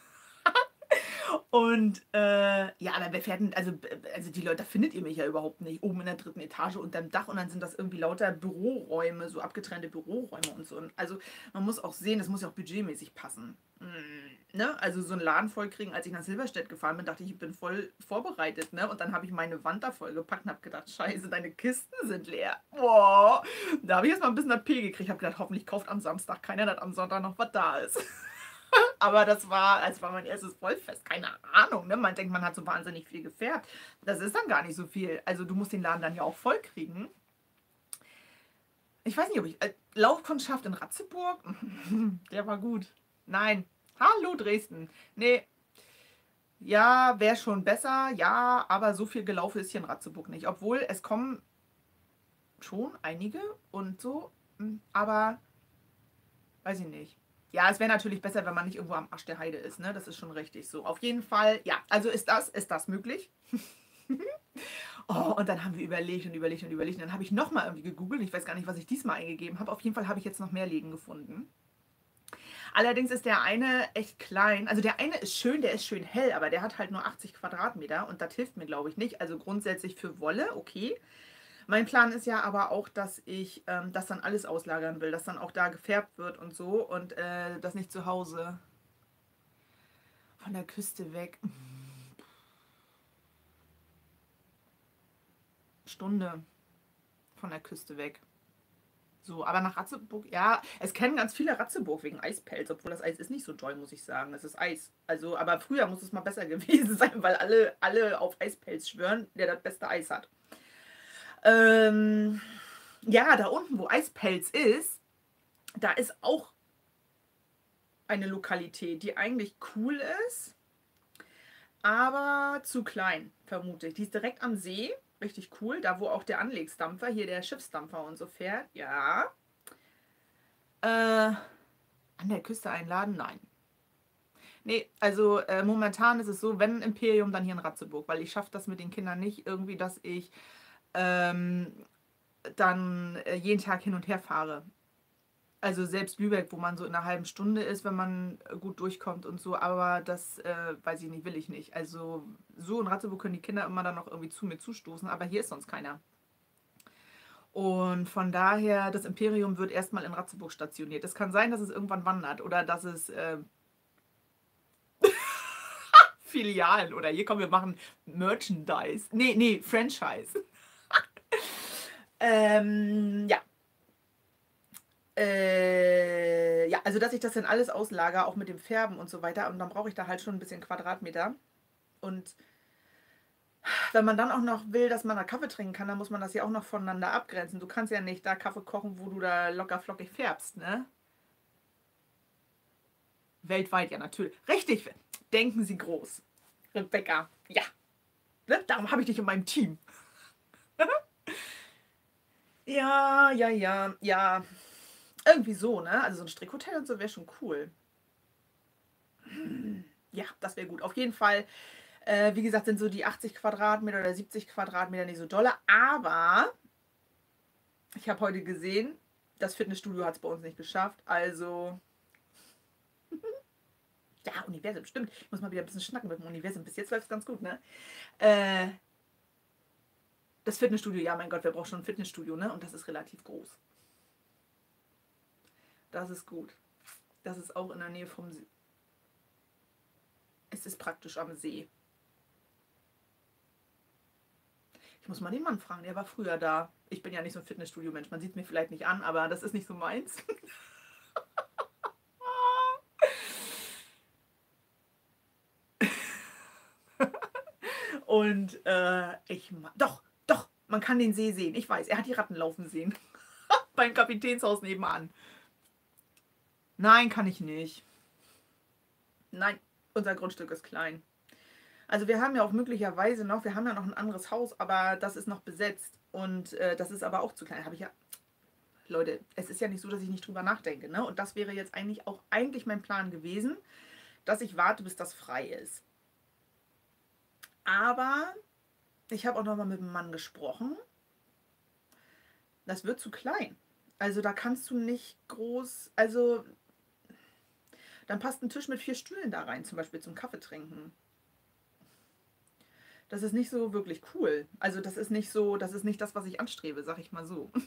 Und äh, ja, aber wer fährt denn, also, also die Leute, da findet ihr mich ja überhaupt nicht. Oben in der dritten Etage unterm Dach und dann sind das irgendwie lauter Büroräume, so abgetrennte Büroräume und so. Und also man muss auch sehen, das muss ja auch budgetmäßig passen. Mm, ne? Also so einen Laden voll kriegen, als ich nach Silberstedt gefahren bin, dachte ich, ich bin voll vorbereitet, ne? Und dann habe ich meine Wand da voll gepackt und habe gedacht, scheiße, deine Kisten sind leer. Boah. Da habe ich erstmal ein bisschen das P gekriegt, habe gedacht, hoffentlich kauft am Samstag keiner, dass am Sonntag noch was da ist. Aber das war, als war mein erstes Vollfest. Keine Ahnung, ne? Man denkt, man hat so wahnsinnig viel gefärbt. Das ist dann gar nicht so viel. Also du musst den Laden dann ja auch voll kriegen. Ich weiß nicht, ob ich... Äh, Laufkundschaft in Ratzeburg? Der war gut. Nein. Hallo Dresden. Nee. Ja, wäre schon besser. Ja, aber so viel gelaufen ist hier in Ratzeburg nicht. Obwohl, es kommen schon einige und so. Aber weiß ich nicht. Ja, es wäre natürlich besser, wenn man nicht irgendwo am Arsch der Heide ist, ne? Das ist schon richtig so. Auf jeden Fall, ja, also ist das, ist das möglich? Oh, und dann haben wir überlegt und überlegt und überlegt. Und dann habe ich nochmal irgendwie gegoogelt. Ich weiß gar nicht, was ich diesmal eingegeben habe. Auf jeden Fall habe ich jetzt noch mehr Läden gefunden. Allerdings ist der eine echt klein. Also der eine ist schön, der ist schön hell, aber der hat halt nur achtzig Quadratmeter und das hilft mir, glaube ich, nicht. Also grundsätzlich für Wolle, okay. Mein Plan ist ja aber auch, dass ich ähm, das dann alles auslagern will, dass dann auch da gefärbt wird und so und äh, das nicht zu Hause von der Küste weg. Stunde von der Küste weg. So, aber nach Ratzeburg, ja, es kennen ganz viele Ratzeburg wegen Eispelz, obwohl das Eis ist nicht so toll, muss ich sagen. Es ist Eis. Also, aber früher muss es mal besser gewesen sein, weil alle, alle auf Eispelz schwören, der das beste Eis hat. Ähm, ja, da unten, wo Eispelz ist, da ist auch eine Lokalität, die eigentlich cool ist, aber zu klein, vermute ich. Die ist direkt am See, richtig cool, da wo auch der Anlegsdampfer, hier der Schiffsdampfer und so fährt, ja. Äh, an der Küste einladen? Nein. Nee, also äh, momentan ist es so, wenn Imperium, dann hier in Ratzeburg, weil ich schaffe das mit den Kindern nicht irgendwie, dass ich ähm, dann äh, jeden Tag hin und her fahre. Also selbst Lübeck, wo man so in einer halben Stunde ist, wenn man gut durchkommt und so, aber das äh, weiß ich nicht, will ich nicht. Also so in Ratzeburg können die Kinder immer dann noch irgendwie zu mir zustoßen, aber hier ist sonst keiner. Und von daher, das Imperium wird erstmal in Ratzeburg stationiert. Es kann sein, dass es irgendwann wandert oder dass es äh, Filialen oder hier kommen wir machen Merchandise. Nee, nee, Franchise. ähm, ja. Äh, ja, also dass ich das dann alles auslager, auch mit dem Färben und so weiter. Und dann brauche ich da halt schon ein bisschen Quadratmeter. Und wenn man dann auch noch will, dass man da Kaffee trinken kann, dann muss man das ja auch noch voneinander abgrenzen. Du kannst ja nicht da Kaffee kochen, wo du da locker flockig färbst, ne? Weltweit ja natürlich. Richtig, denken Sie groß. Rebecca, ja. Ne? Darum habe ich dich in meinem Team. ja, ja, ja, ja. Irgendwie so, ne? Also so ein Strickhotel und so wäre schon cool. Ja, das wäre gut. Auf jeden Fall, äh, wie gesagt, sind so die achtzig Quadratmeter oder siebzig Quadratmeter nicht so dolle. Aber ich habe heute gesehen, das Fitnessstudio hat es bei uns nicht geschafft. Also, ja, Universum, stimmt. Ich muss mal wieder ein bisschen schnacken mit dem Universum. Bis jetzt läuft es ganz gut, ne? Äh, das Fitnessstudio, ja, mein Gott, wer braucht schon ein Fitnessstudio, ne? Und das ist relativ groß. Das ist gut. Das ist auch in der Nähe vom See. Es ist praktisch am See. Ich muss mal den Mann fragen, der war früher da. Ich bin ja nicht so ein Fitnessstudio-Mensch. Man sieht es mir vielleicht nicht an, aber das ist nicht so meins. Und äh, ich... Doch, doch, man kann den See sehen. Ich weiß, er hat die Ratten laufen sehen. Beim Kapitänshaus nebenan. Nein, kann ich nicht. Nein, unser Grundstück ist klein. Also wir haben ja auch möglicherweise noch, wir haben ja noch ein anderes Haus, aber das ist noch besetzt. Und äh, das ist aber auch zu klein. Habe ich ja... Leute, es ist ja nicht so, dass ich nicht drüber nachdenke, ne? Und das wäre jetzt eigentlich auch eigentlich mein Plan gewesen, dass ich warte, bis das frei ist. Aber ich habe auch noch mal mit dem Mann gesprochen. Das wird zu klein. Also da kannst du nicht groß, also dann passt ein Tisch mit vier Stühlen da rein, zum Beispiel zum Kaffee trinken. Das ist nicht so wirklich cool. Also das ist nicht so, das ist nicht das, was ich anstrebe, sag ich mal so.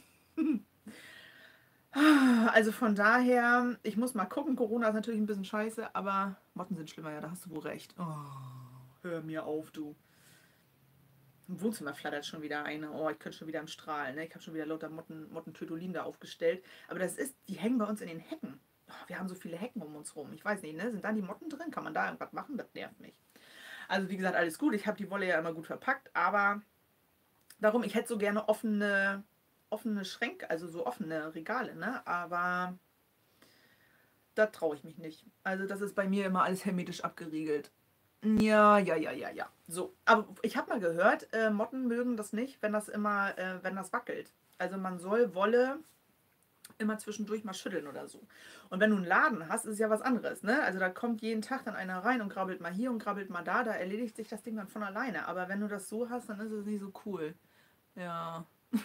Also von daher, ich muss mal gucken. Corona ist natürlich ein bisschen scheiße, aber Motten sind schlimmer, ja, da hast du wohl recht. Oh, hör mir auf, du. Im Wohnzimmer flattert schon wieder eine. Oh, ich könnte schon wieder im Strahlen. Ne? Ich habe schon wieder lauter Motten, Mottentötolin da aufgestellt. Aber das ist, die hängen bei uns in den Hecken. Oh, wir haben so viele Hecken um uns rum. Ich weiß nicht, ne? Sind da die Motten drin? Kann man da irgendwas machen? Das nervt mich. Also wie gesagt, alles gut. Ich habe die Wolle ja immer gut verpackt, aber darum, ich hätte so gerne offene, offene Schränke, also so offene Regale, ne? Aber da traue ich mich nicht. Also das ist bei mir immer alles hermetisch abgeriegelt. Ja, ja, ja, ja, ja. So, aber ich habe mal gehört, äh, Motten mögen das nicht, wenn das immer, äh, wenn das wackelt. Also man soll Wolle immer zwischendurch mal schütteln oder so. Und wenn du einen Laden hast, ist es ja was anderes, ne? Also da kommt jeden Tag dann einer rein und krabbelt mal hier und krabbelt mal da, da erledigt sich das Ding dann von alleine. Aber wenn du das so hast, dann ist es nicht so cool. Ja.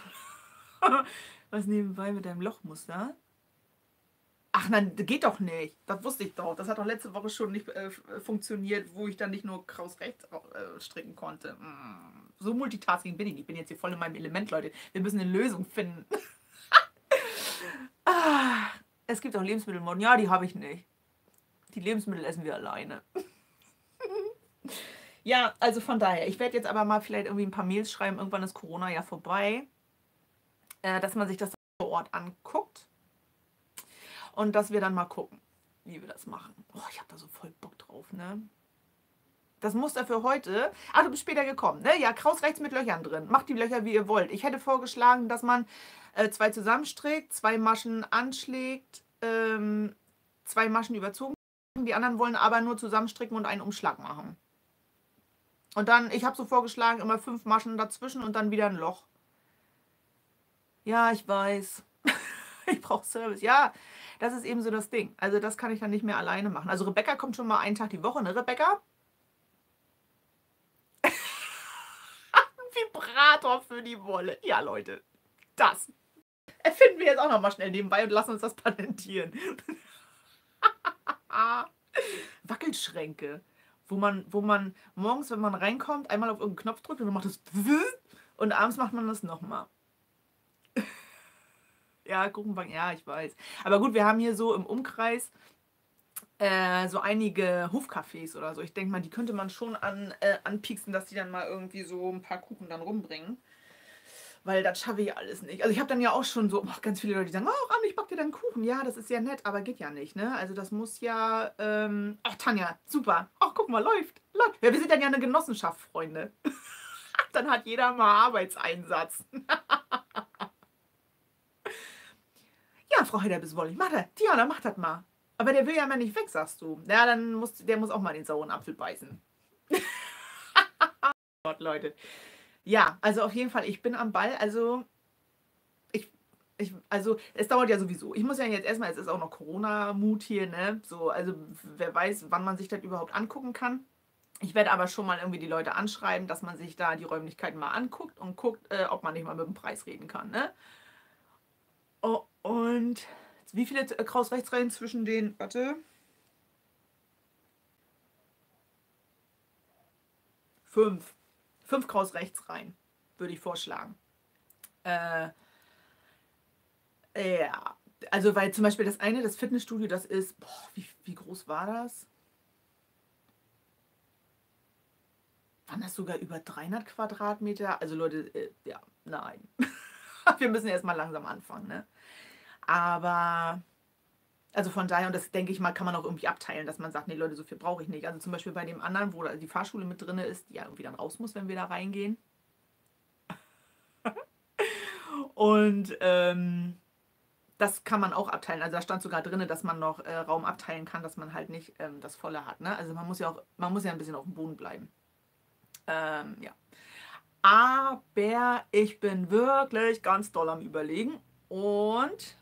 Was nebenbei mit deinem Lochmuster? Ach nein, das geht doch nicht. Das wusste ich doch. Das hat doch letzte Woche schon nicht äh, funktioniert, wo ich dann nicht nur kraus rechts äh, stricken konnte. Mm. So Multitasking bin ich nicht. Ich bin jetzt hier voll in meinem Element, Leute. Wir müssen eine Lösung finden. ah, es gibt auch Lebensmittelmodden. Ja, die habe ich nicht. Die Lebensmittel essen wir alleine. Ja, also von daher. Ich werde jetzt aber mal vielleicht irgendwie ein paar Mails schreiben. Irgendwann ist Corona ja vorbei. Äh, dass man sich das vor Ort anguckt. Und dass wir dann mal gucken, wie wir das machen. Oh, ich habe da so voll Bock drauf, ne? Das Muster für heute. Ah, du bist später gekommen, ne? Ja, Kraus rechts mit Löchern drin. Macht die Löcher, wie ihr wollt. Ich hätte vorgeschlagen, dass man äh, zwei zusammenstrickt, zwei Maschen anschlägt, ähm, zwei Maschen überzogen. Die anderen wollen aber nur zusammenstricken und einen Umschlag machen. Und dann, ich habe so vorgeschlagen, immer fünf Maschen dazwischen und dann wieder ein Loch. Ja, ich weiß. Ich brauche Service. Ja, das ist eben so das Ding. Also das kann ich dann nicht mehr alleine machen. Also Rebecca kommt schon mal einen Tag die Woche, ne Rebecca? Vibrator für die Wolle. Ja, Leute, das erfinden wir jetzt auch noch mal schnell nebenbei und lassen uns das patentieren. Wackelschränke, wo man, wo man morgens, wenn man reinkommt, einmal auf irgendeinen Knopf drückt und dann macht es und abends macht man das nochmal. Ja, Kuchenbacken, ja, ich weiß. Aber gut, wir haben hier so im Umkreis äh, so einige Hofcafés oder so. Ich denke mal, die könnte man schon an, äh, anpieksen, dass die dann mal irgendwie so ein paar Kuchen dann rumbringen. Weil das schaffe ich alles nicht. Also ich habe dann ja auch schon so oh, ganz viele Leute, die sagen, oh, Rami, ich back dir dann Kuchen. Ja, das ist ja nett, aber geht ja nicht, ne? Also das muss ja, ähm, ach Tanja, super. Ach, guck mal, läuft, läuft. Ja, wir sind dann ja eine Genossenschaft, Freunde. Dann hat jeder mal Arbeitseinsatz. Ja, Frau Heider-Bisswoll, mach das. Diana, mach das mal. Aber der will ja mal nicht weg, sagst du. Ja, dann muss, der muss auch mal den sauren Apfel beißen. Gott, Leute. Ja, also auf jeden Fall, ich bin am Ball. Also, ich, ich, also es dauert ja sowieso. Ich muss ja jetzt erstmal, es ist auch noch Corona-Mut hier, ne? So, also wer weiß, wann man sich das überhaupt angucken kann. Ich werde aber schon mal irgendwie die Leute anschreiben, dass man sich da die Räumlichkeiten mal anguckt und guckt, äh, ob man nicht mal mit dem Preis reden kann, ne? Oh, und wie viele Kraus-Rechts-Reihen zwischen den, warte, fünf. Fünf Kraus-Rechts-Reihen, würde ich vorschlagen. Äh, ja, also weil zum Beispiel das eine, das Fitnessstudio, das ist, boah, wie, wie groß war das? Waren das sogar über dreihundert Quadratmeter? Also Leute, äh, ja, nein. Wir müssen erstmal langsam anfangen, ne? Aber, also von daher, und das denke ich mal, kann man auch irgendwie abteilen, dass man sagt, nee Leute, so viel brauche ich nicht. Also zum Beispiel bei dem anderen, wo die Fahrschule mit drin ist, die ja irgendwie dann raus muss, wenn wir da reingehen. Und ähm, das kann man auch abteilen. Also da stand sogar drin, dass man noch äh, Raum abteilen kann, dass man halt nicht ähm, das Volle hat. Ne? Also man muss ja auch, man muss ja ein bisschen auf dem Boden bleiben. Ähm, ja. Aber ich bin wirklich ganz doll am Überlegen. Und.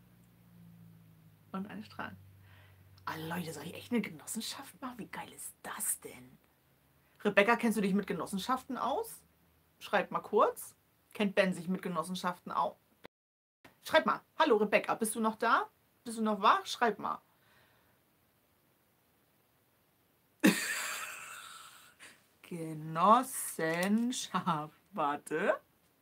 Und eine Strahlung. Ah, Leute, soll ich echt eine Genossenschaft machen? Wie geil ist das denn? Rebecca, kennst du dich mit Genossenschaften aus? Schreib mal kurz. Kennt Ben sich mit Genossenschaften aus? Schreib mal. Hallo Rebecca, bist du noch da? Bist du noch wach? Schreib mal. Genossenschaft. Warte.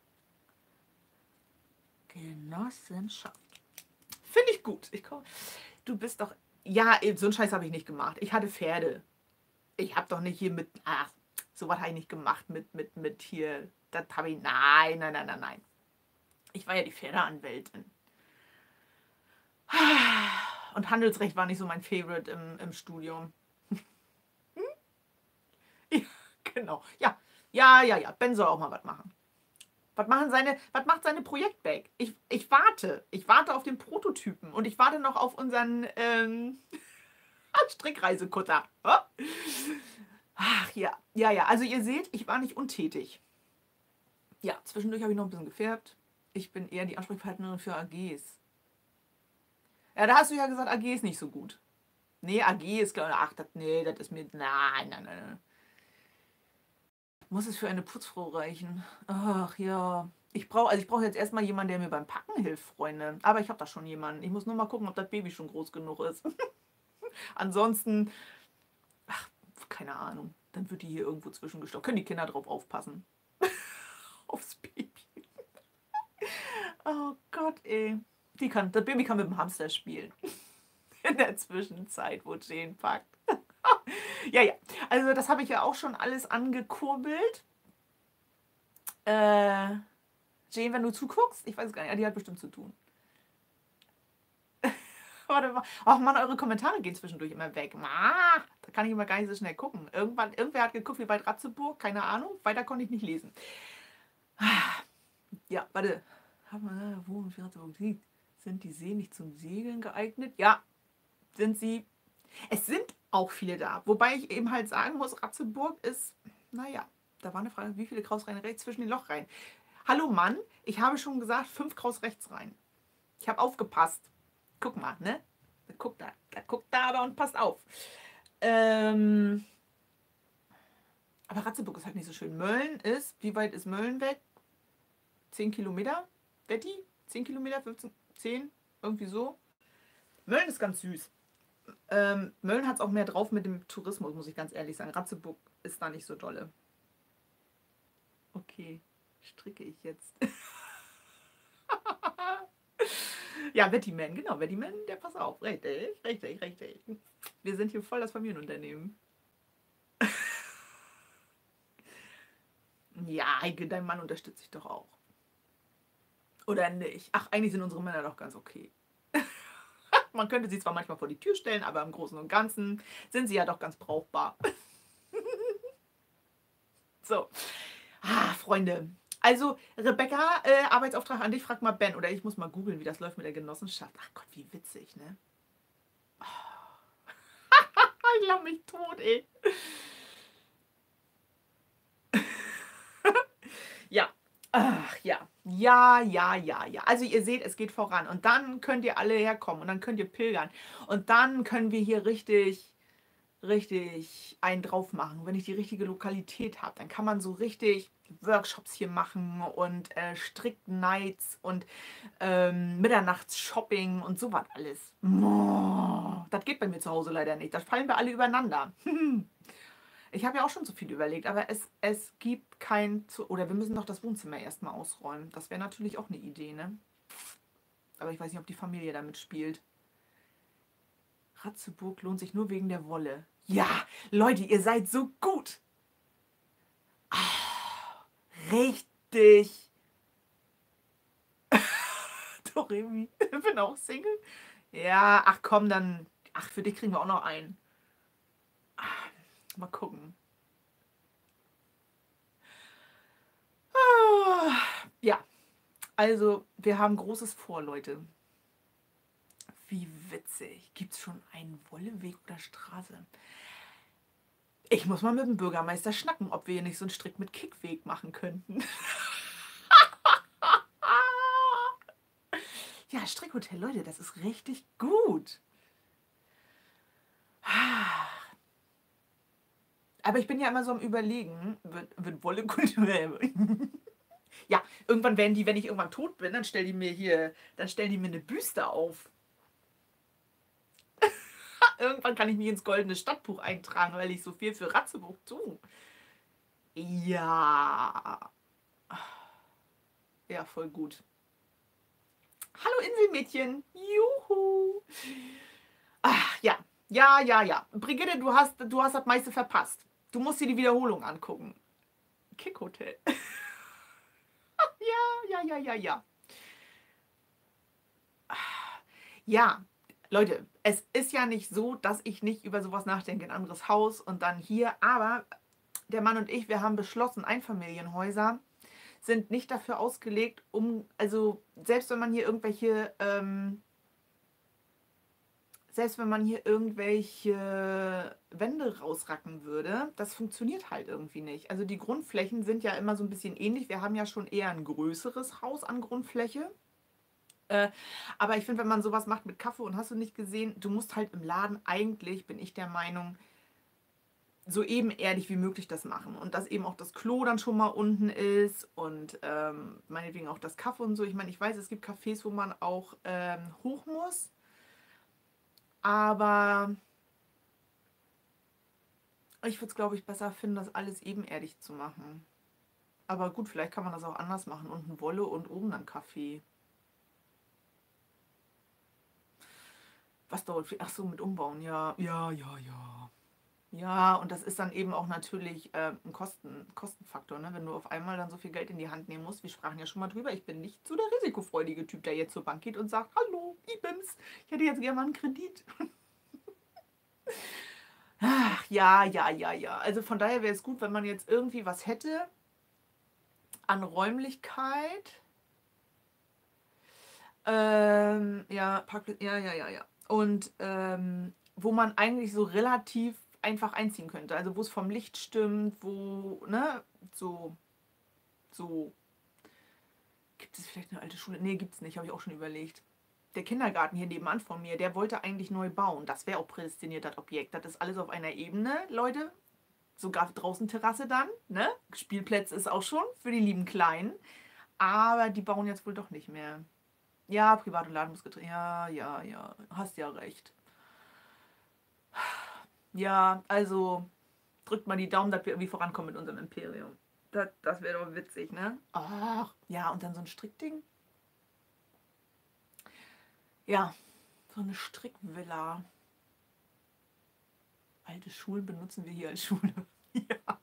Genossenschaft. Finde ich gut. Ich komm. Du bist doch. Ja, so einen Scheiß habe ich nicht gemacht. Ich hatte Pferde. Ich habe doch nicht hier mit. Ach, sowas habe ich nicht gemacht mit, mit, mit hier. Das habe ich. Nein, nein, nein, nein, nein. Ich war ja die Pferdeanwältin. Und Handelsrecht war nicht so mein Favorite im, im Studium. Hm? Ja, genau. Ja, ja, ja, ja. Ben soll auch mal was machen. Was, machen seine, was macht seine Projektbag? Ich, ich warte. Ich warte auf den Prototypen. Und ich warte noch auf unseren ähm, Strickreisekutter. Oh? Ach ja. Ja, ja. Also ihr seht, ich war nicht untätig. Ja, zwischendurch habe ich noch ein bisschen gefärbt. Ich bin eher die Ansprechpartnerin für A Gs. Ja, da hast du ja gesagt, A G ist nicht so gut. Nee, A G ist, ach, das, nee, das ist mir, nein, nein, nein. Muss es für eine Putzfrau reichen? Ach ja. Ich brauche also ich brauche jetzt erstmal jemanden, der mir beim Packen hilft, Freunde. Aber ich habe da schon jemanden. Ich muss nur mal gucken, ob das Baby schon groß genug ist. Ansonsten, ach, keine Ahnung. Dann wird die hier irgendwo zwischengestoppt. Können die Kinder drauf aufpassen? Aufs Baby. Oh Gott, ey. Die kann, das Baby kann mit dem Hamster spielen. In der Zwischenzeit, wo Jane packt. Ja, ja. Also das habe ich ja auch schon alles angekurbelt. Äh, Jane, wenn du zuguckst, ich weiß gar nicht, die hat bestimmt zu tun. Warte mal. Ach Mann, eure Kommentare gehen zwischendurch immer weg. Ah, da kann ich immer gar nicht so schnell gucken. Irgendwann, irgendwer hat geguckt, wie weit Ratzeburg, keine Ahnung. Weiter konnte ich nicht lesen. Ja, warte. Wo und wie Ratzeburg liegt? Sind die Seen nicht zum Segeln geeignet? Ja, sind sie. Es sind auch viele da. Wobei ich eben halt sagen muss, Ratzeburg ist, naja, da war eine Frage, wie viele Kraus rein rechts zwischen den Loch rein. Hallo Mann, ich habe schon gesagt, fünf Kraus rechts rein. Ich habe aufgepasst. Guck mal, ne? Da guckt da, da guckt da aber und passt auf. Ähm, aber Ratzeburg ist halt nicht so schön. Mölln ist, wie weit ist Mölln weg? zehn Kilometer? Betty? zehn Kilometer? fünfzehn? zehn? Irgendwie so. Mölln ist ganz süß. Ähm, Mölln hat es auch mehr drauf mit dem Tourismus, muss ich ganz ehrlich sagen. Ratzeburg ist da nicht so dolle. Okay, stricke ich jetzt. Ja, Betty Man, genau, Betty Man, der passt auf. Richtig, richtig, richtig. Wir sind hier voll das Familienunternehmen. Ja, Heike, dein Mann unterstützt dich doch auch. Oder nicht? Ach, eigentlich sind unsere Männer doch ganz okay. Man könnte sie zwar manchmal vor die Tür stellen, aber im Großen und Ganzen sind sie ja doch ganz brauchbar. So. Ah, Freunde. Also, Rebecca, äh, Arbeitsauftrag an dich, frag mal Ben. Oder ich muss mal googeln, wie das läuft mit der Genossenschaft. Ach Gott, wie witzig, ne? Oh. Ich lach mich tot, ey. Ja. Ach ja. Ja, ja, ja, ja. Also ihr seht, es geht voran. Und dann könnt ihr alle herkommen und dann könnt ihr pilgern. Und dann können wir hier richtig, richtig einen drauf machen. Wenn ich die richtige Lokalität habe, dann kann man so richtig Workshops hier machen und äh, Strick-Nights und ähm, Mitternachts-Shopping und sowas alles. Oh, das geht bei mir zu Hause leider nicht. Da fallen wir alle übereinander. Ich habe ja auch schon so viel überlegt, aber es, es gibt kein... Zu oder wir müssen doch das Wohnzimmer erstmal ausräumen. Das wäre natürlich auch eine Idee, ne? Aber ich weiß nicht, ob die Familie damit spielt. Ratzeburg lohnt sich nur wegen der Wolle. Ja, Leute, ihr seid so gut. Ah, richtig. Doremi, ich bin auch Single. Ja, ach komm, dann... Ach, für dich kriegen wir auch noch einen. Mal gucken. Ah, ja, also wir haben Großes vor, Leute. Wie witzig. Gibt es schon einen Wolleweg oder Straße? Ich muss mal mit dem Bürgermeister schnacken, ob wir hier nicht so einen Strick mit Kickweg machen könnten. Ja, Strickhotel, Leute, das ist richtig gut. Aber ich bin ja immer so am Überlegen, wird, wird Wolle kulturell? Ja, irgendwann werden die, wenn ich irgendwann tot bin, dann stellen die mir hier, dann stellen die mir eine Büste auf. Irgendwann kann ich mich ins goldene Stadtbuch eintragen, weil ich so viel für Ratzeburg tue. Ja. Ja, voll gut. Hallo Inselmädchen. Juhu. Ach, ja. Ja, ja, ja. Brigitte, du hast, du hast das meiste verpasst. Du musst dir die Wiederholung angucken. Kickhotel. Ja, ja, ja, ja, ja. Ja, Leute, es ist ja nicht so, dass ich nicht über sowas nachdenke. Ein anderes Haus und dann hier. Aber der Mann und ich, wir haben beschlossen, Einfamilienhäuser sind nicht dafür ausgelegt, um, also selbst wenn man hier irgendwelche, ähm, selbst wenn man hier irgendwelche Wände rausracken würde, das funktioniert halt irgendwie nicht. Also die Grundflächen sind ja immer so ein bisschen ähnlich. Wir haben ja schon eher ein größeres Haus an Grundfläche. Äh, aber ich finde, wenn man sowas macht mit Kaffee und hast du nicht gesehen, du musst halt im Laden eigentlich, bin ich der Meinung, so ebenerdig wie möglich das machen. Und dass eben auch das Klo dann schon mal unten ist und ähm, meinetwegen auch das Kaffee und so. Ich meine, ich weiß, es gibt Cafés, wo man auch ähm, hoch muss. Aber ich würde es, glaube ich, besser finden, das alles ebenerdig zu machen. Aber gut, vielleicht kann man das auch anders machen. Unten Wolle und oben dann Kaffee. Was dauert viel? Ach so, mit Umbauen. Ja, ja, ja, ja. Ja, und das ist dann eben auch natürlich äh, ein Kosten, Kostenfaktor, ne? Wenn du auf einmal dann so viel Geld in die Hand nehmen musst. Wir sprachen ja schon mal drüber. Ich bin nicht so der risikofreudige Typ, der jetzt zur Bank geht und sagt, hallo, ich bin's. Ich hätte jetzt gerne mal einen Kredit. Ach, ja, ja, ja, ja. Also von daher wäre es gut, wenn man jetzt irgendwie was hätte an Räumlichkeit. Ähm, ja, Parkplatz, ja, ja, ja, ja. Und ähm, wo man eigentlich so relativ einfach einziehen könnte. Also wo es vom Licht stimmt, wo, ne, so, so. Gibt es vielleicht eine alte Schule? Nee, gibt es nicht, habe ich auch schon überlegt. Der Kindergarten hier nebenan von mir, der wollte eigentlich neu bauen. Das wäre auch prädestiniert, das Objekt. Das ist alles auf einer Ebene, Leute. Sogar draußen Terrasse dann, ne? Spielplätze ist auch schon für die lieben Kleinen. Aber die bauen jetzt wohl doch nicht mehr. Ja, private Laden muss getrennt. Ja, ja, ja. Hast ja recht. Ja, also drückt mal die Daumen, dass wir irgendwie vorankommen mit unserem Imperium. Das, das wäre doch witzig, ne? Ach, ja, und dann so ein Strickding. Ja, so eine Strickvilla. Alte Schulen benutzen wir hier als Schule. Ja.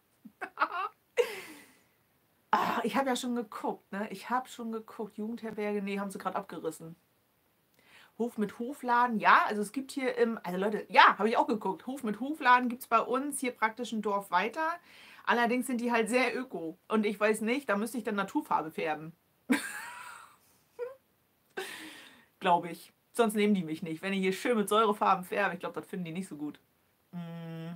Ah, ich habe ja schon geguckt, ne? Ich habe schon geguckt. Jugendherberge, nee, haben sie gerade abgerissen. Hof mit Hofladen, ja, also es gibt hier im, also Leute, ja, habe ich auch geguckt. Hof mit Hofladen gibt es bei uns hier praktisch ein Dorf weiter. Allerdings sind die halt sehr öko. Und ich weiß nicht, da müsste ich dann Naturfarbe färben. Glaube ich. Sonst nehmen die mich nicht. Wenn ich hier schön mit Säurefarben färbe, ich glaube, das finden die nicht so gut. Mm,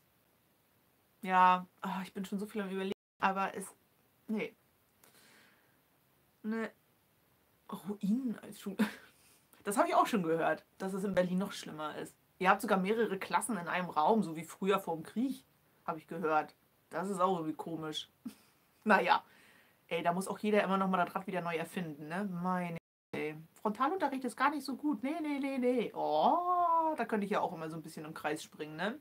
ja, ah, ich bin schon so viel am Überlegen. Aber es, nee. Ne, Ruinen als Schule. Das habe ich auch schon gehört, dass es in Berlin noch schlimmer ist. Ihr habt sogar mehrere Klassen in einem Raum, so wie früher vor dem Krieg, habe ich gehört. Das ist auch irgendwie komisch. Naja, ey, da muss auch jeder immer noch mal das Rad wieder neu erfinden, ne? Meine, ey. Frontalunterricht ist gar nicht so gut. Nee, nee, nee, nee. Oh, da könnte ich ja auch immer so ein bisschen im Kreis springen, ne?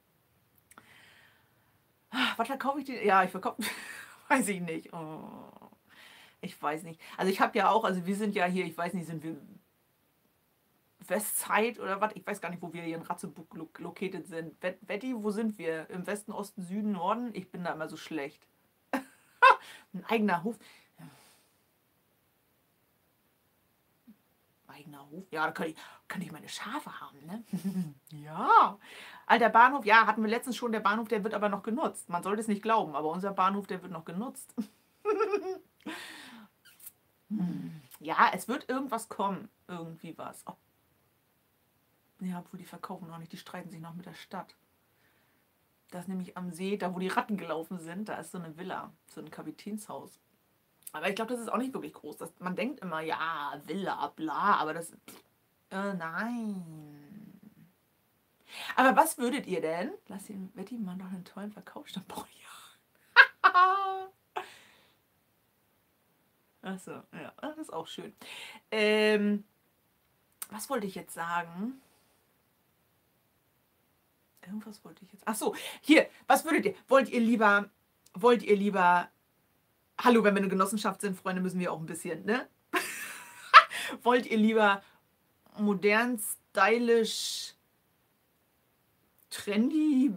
Was verkaufe ich dir? Ja, ich verkaufe. Weiß ich nicht. Oh, ich weiß nicht. Also ich habe ja auch, also wir sind ja hier, ich weiß nicht, sind wir Westside oder was? Ich weiß gar nicht, wo wir hier in Ratzeburg lo located sind. Betty, wo sind wir? Im Westen, Osten, Süden, Norden? Ich bin da immer so schlecht. Ein eigener Hof. Eigener Hof? Ja, da könnte ich, könnte ich meine Schafe haben, ne? Ja. Alter Bahnhof, ja, hatten wir letztens schon. Der Bahnhof, der wird aber noch genutzt. Man sollte es nicht glauben, aber unser Bahnhof, der wird noch genutzt. Ja, es wird irgendwas kommen. Irgendwie was. Oh. Ja, obwohl die verkaufen noch nicht. Die streiten sich noch mit der Stadt. Das ist nämlich am See, da wo die Ratten gelaufen sind, da ist so eine Villa, so ein Kapitänshaus. Aber ich glaube, das ist auch nicht wirklich groß. Das, man denkt immer, ja, Villa, bla, aber das. Äh, nein. Aber was würdet ihr denn? Lass ihn, Betty mal noch einen tollen Verkaufsstand bauen. Ja. Achso, ja, das ist auch schön. Ähm, was wollte ich jetzt sagen? Irgendwas wollte ich jetzt. Ach so, hier, was würdet ihr? Wollt ihr lieber, wollt ihr lieber. Hallo, wenn wir eine Genossenschaft sind, Freunde, müssen wir auch ein bisschen, ne? Wollt ihr lieber modern, stylisch, trendy,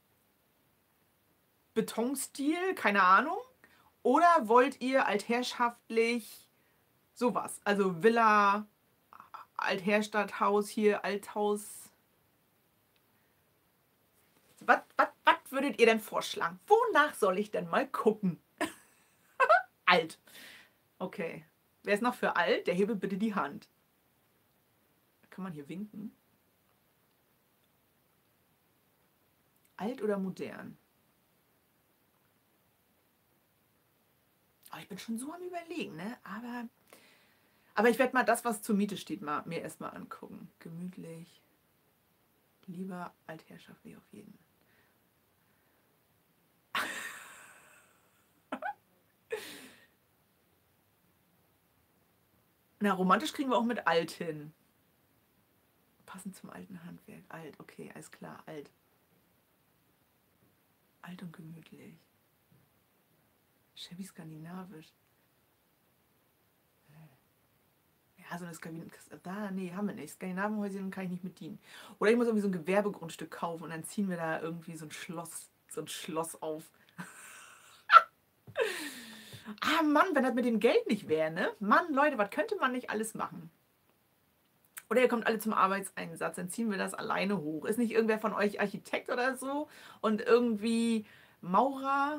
Betonstil, keine Ahnung? Oder wollt ihr altherrschaftlich sowas? Also Villa, Altherstadthaus hier, Althaus. Was, was, was würdet ihr denn vorschlagen? Wonach soll ich denn mal gucken? Alt. Okay. Wer ist noch für alt? Der hebe bitte die Hand. Kann man hier winken? Alt oder modern? Oh, ich bin schon so am Überlegen, ne? Aber, aber ich werde mal das, was zur Miete steht, mal, mir erstmal angucken. Gemütlich. Lieber altherrschaftlich auf jeden. Na, romantisch kriegen wir auch mit alt hin. Passend zum alten Handwerk. Alt, okay, alles klar, alt. Alt und gemütlich. Shabby skandinavisch. Ja, so eine Skandinavien... Da, nee, haben wir nicht. Skandinavienhäuschen kann ich nicht mit dienen. Oder ich muss irgendwie so ein Gewerbegrundstück kaufen und dann ziehen wir da irgendwie so ein Schloss, so ein Schloss auf. Ah, Mann, wenn das mit dem Geld nicht wäre, ne? Mann, Leute, was könnte man nicht alles machen? Oder ihr kommt alle zum Arbeitseinsatz, dann ziehen wir das alleine hoch. Ist nicht irgendwer von euch Architekt oder so? Und irgendwie Maurer?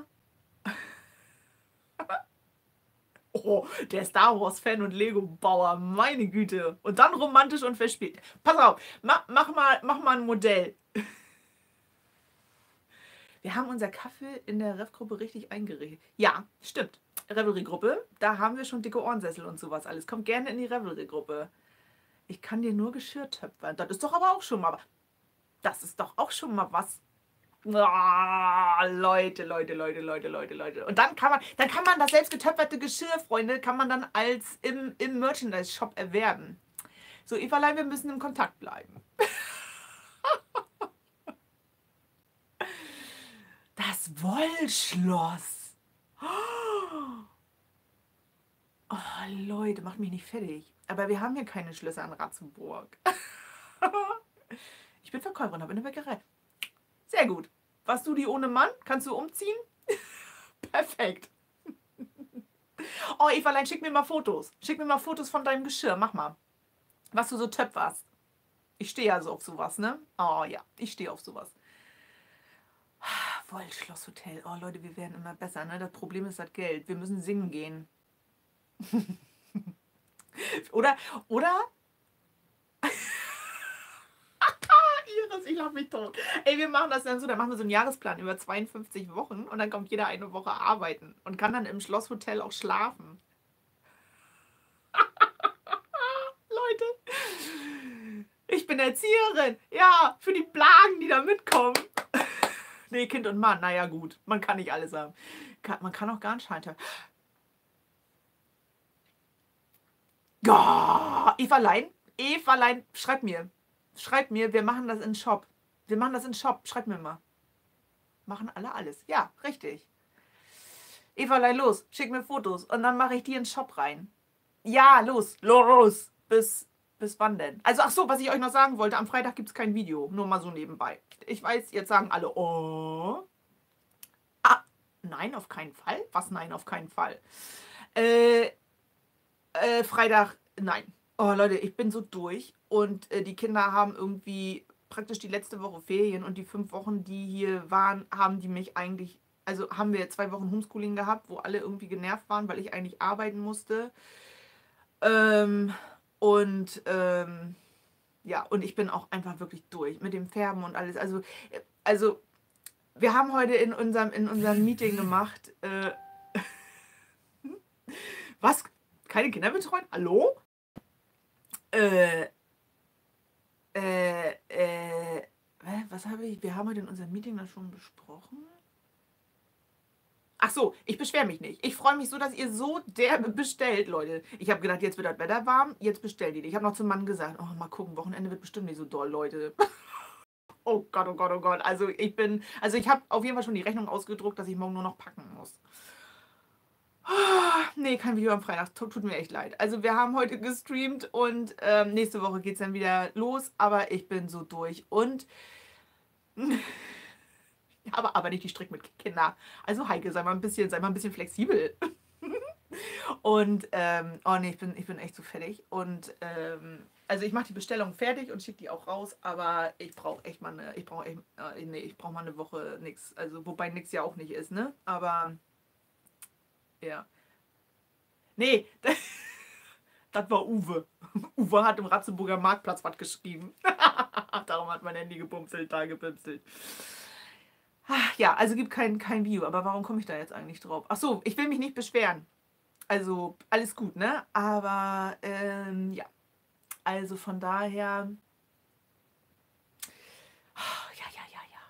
Oh, der Star Wars-Fan und Lego-Bauer, meine Güte. Und dann romantisch und verspielt. Pass auf, mach, mach, mal, mach mal ein Modell. Wir haben unser Kaffee in der Ref-Gruppe richtig eingerichtet. Ja, stimmt. Revelry-Gruppe, da haben wir schon dicke Ohrensessel und sowas alles. Kommt gerne in die Revelry-Gruppe. Ich kann dir nur Geschirr töpfern. Das ist doch aber auch schon mal... Das ist doch auch schon mal was. Oh, Leute, Leute, Leute, Leute, Leute, Leute. Und dann kann man, dann kann man das selbst getöpferte Geschirr, Freunde, kann man dann als im, im Merchandise-Shop erwerben. So, Everlein, wir müssen im Kontakt bleiben. Das Wollschloss. Oh, Leute, macht mich nicht fertig. Aber wir haben hier keine Schlösser in Ratzenburg. Ich bin Verkäuferin, habe eine Bäckerei. Sehr gut. Warst du die ohne Mann? Kannst du umziehen? Perfekt. Oh, Everlein, schick mir mal Fotos. Schick mir mal Fotos von deinem Geschirr. Mach mal. Was du so töpferst. Ich stehe ja so auf sowas, ne? Oh ja, ich stehe auf sowas. Wollschlosshotel. Oh Leute, wir werden immer besser, ne? Das Problem ist das Geld. Wir müssen singen gehen. oder, oder? Iris, ich lach mich tot. Ey, wir machen das dann so, dann machen wir so einen Jahresplan über zweiundfünfzig Wochen und dann kommt jeder eine Woche arbeiten und kann dann im Schlosshotel auch schlafen. Leute, ich bin Erzieherin. Ja, für die Plagen, die da mitkommen. Nee, Kind und Mann, naja gut, man kann nicht alles haben. Man kann auch gar einen Schein haben. Oh, Everlein, Everlein, schreib mir. Schreib mir, wir machen das in den Shop. Wir machen das in den Shop, schreib mir mal. Machen alle alles. Ja, richtig. Everlein, los, schick mir Fotos und dann mache ich die in den Shop rein. Ja, los, los. Bis, bis wann denn? Also, ach so, was ich euch noch sagen wollte, am Freitag gibt es kein Video. Nur mal so nebenbei. Ich weiß, jetzt sagen alle, oh. Ah, nein, auf keinen Fall. Was, nein, auf keinen Fall. Äh, äh, Freitag, nein. Oh, Leute, ich bin so durch. Und äh, die Kinder haben irgendwie praktisch die letzte Woche Ferien. Und die fünf Wochen, die hier waren, haben die mich eigentlich... Also haben wir zwei Wochen Homeschooling gehabt, wo alle irgendwie genervt waren, weil ich eigentlich arbeiten musste. Ähm, und ähm, ja, und ich bin auch einfach wirklich durch mit dem Färben und alles. Also, also wir haben heute in unserem, in unserem Meeting gemacht. Äh, was? Keine Kinderbetreuung? Hallo? Äh, äh, äh, was habe ich? Wir haben heute in unserem Meeting das schon besprochen. Ach so, ich beschwere mich nicht. Ich freue mich so, dass ihr so derbe bestellt, Leute. Ich habe gedacht, jetzt wird das Wetter warm, jetzt bestellt ihr. Ich habe noch zum Mann gesagt, oh, mal gucken, Wochenende wird bestimmt nicht so doll, Leute. Oh Gott, oh Gott, oh Gott. Also ich bin, also ich habe auf jeden Fall schon die Rechnung ausgedruckt, dass ich morgen nur noch packen muss. Nee, kein Video am Freitag. Tut, tut mir echt leid. Also wir haben heute gestreamt und ähm, nächste Woche geht es dann wieder los. Aber ich bin so durch. Und... Aber, aber nicht die Strick mit Kinder. Also Heike, sei mal ein bisschen, sei mal ein bisschen flexibel. Und, ähm, oh nee, ich bin, ich bin echt so fertig. Und, ähm, also ich mache die Bestellung fertig und schicke die auch raus, aber ich brauche echt mal eine, ich brauche echt, äh, nee, ich brauche mal eine Woche nichts. Also, wobei nix ja auch nicht ist, ne? Aber, ja. Nee, das war Uwe. Uwe hat im Ratzeburger Marktplatz was geschrieben. Darum hat mein Handy gebumselt, da gebimselt. Ja, also gibt kein, kein Video, aber warum komme ich da jetzt eigentlich drauf? Ach so, ich will mich nicht beschweren. Also alles gut, ne? Aber ähm, ja, also von daher, ja, ja, ja, ja.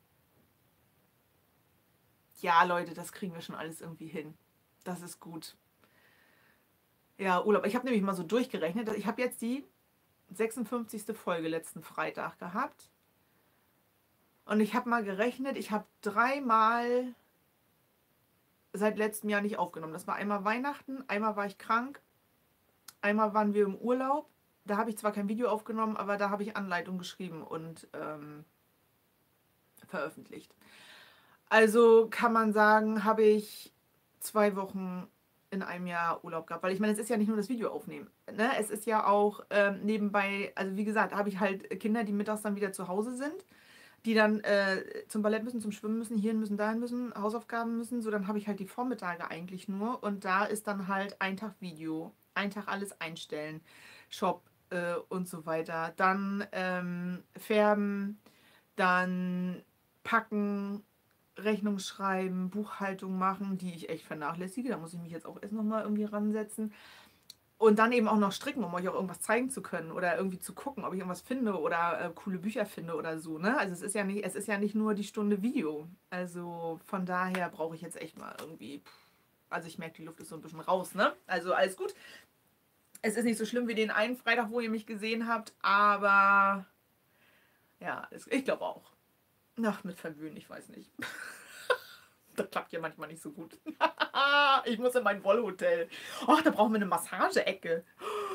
Ja, Leute, das kriegen wir schon alles irgendwie hin. Das ist gut. Ja, Urlaub. Ich habe nämlich mal so durchgerechnet. Ich habe jetzt die sechsundfünfzigste Folge letzten Freitag gehabt. Und ich habe mal gerechnet, ich habe dreimal seit letztem Jahr nicht aufgenommen. Das war einmal Weihnachten, einmal war ich krank, Einmal waren wir im Urlaub. Da habe ich zwar kein Video aufgenommen, aber da habe ich Anleitung geschrieben und ähm, veröffentlicht. Also kann man sagen, habe ich zwei Wochen in einem Jahr Urlaub gehabt. Weil ich meine, es ist ja nicht nur das Video aufnehmen. Ne? Es ist ja auch ähm, nebenbei, also wie gesagt, habe ich halt Kinder, die mittags dann wieder zu Hause sind, die dann äh, zum Ballett müssen, zum Schwimmen müssen, hierhin müssen, dahin müssen, Hausaufgaben müssen. So, dann habe ich halt die Vormittage eigentlich nur. Und da ist dann halt ein Tag Video, ein Tag alles einstellen, Shop äh, und so weiter. Dann ähm, färben, dann packen, Rechnung schreiben, Buchhaltung machen, die ich echt vernachlässige. Da muss ich mich jetzt auch erst nochmal irgendwie ransetzen. Und dann eben auch noch stricken, um euch auch irgendwas zeigen zu können oder irgendwie zu gucken, ob ich irgendwas finde oder äh, coole Bücher finde oder so. Ne? Also es ist ja nicht, es ist ja nicht nur die Stunde Video. Also von daher brauche ich jetzt echt mal irgendwie. Also ich merke, die Luft ist so ein bisschen raus, ne? Also alles gut. Es ist nicht so schlimm wie den einen Freitag, wo ihr mich gesehen habt, aber ja, ich glaube auch. Ach, mit Verwöhnen, ich weiß nicht. Das klappt ja manchmal nicht so gut. Ich muss in mein Wollhotel. Ach, da brauchen wir eine Massageecke.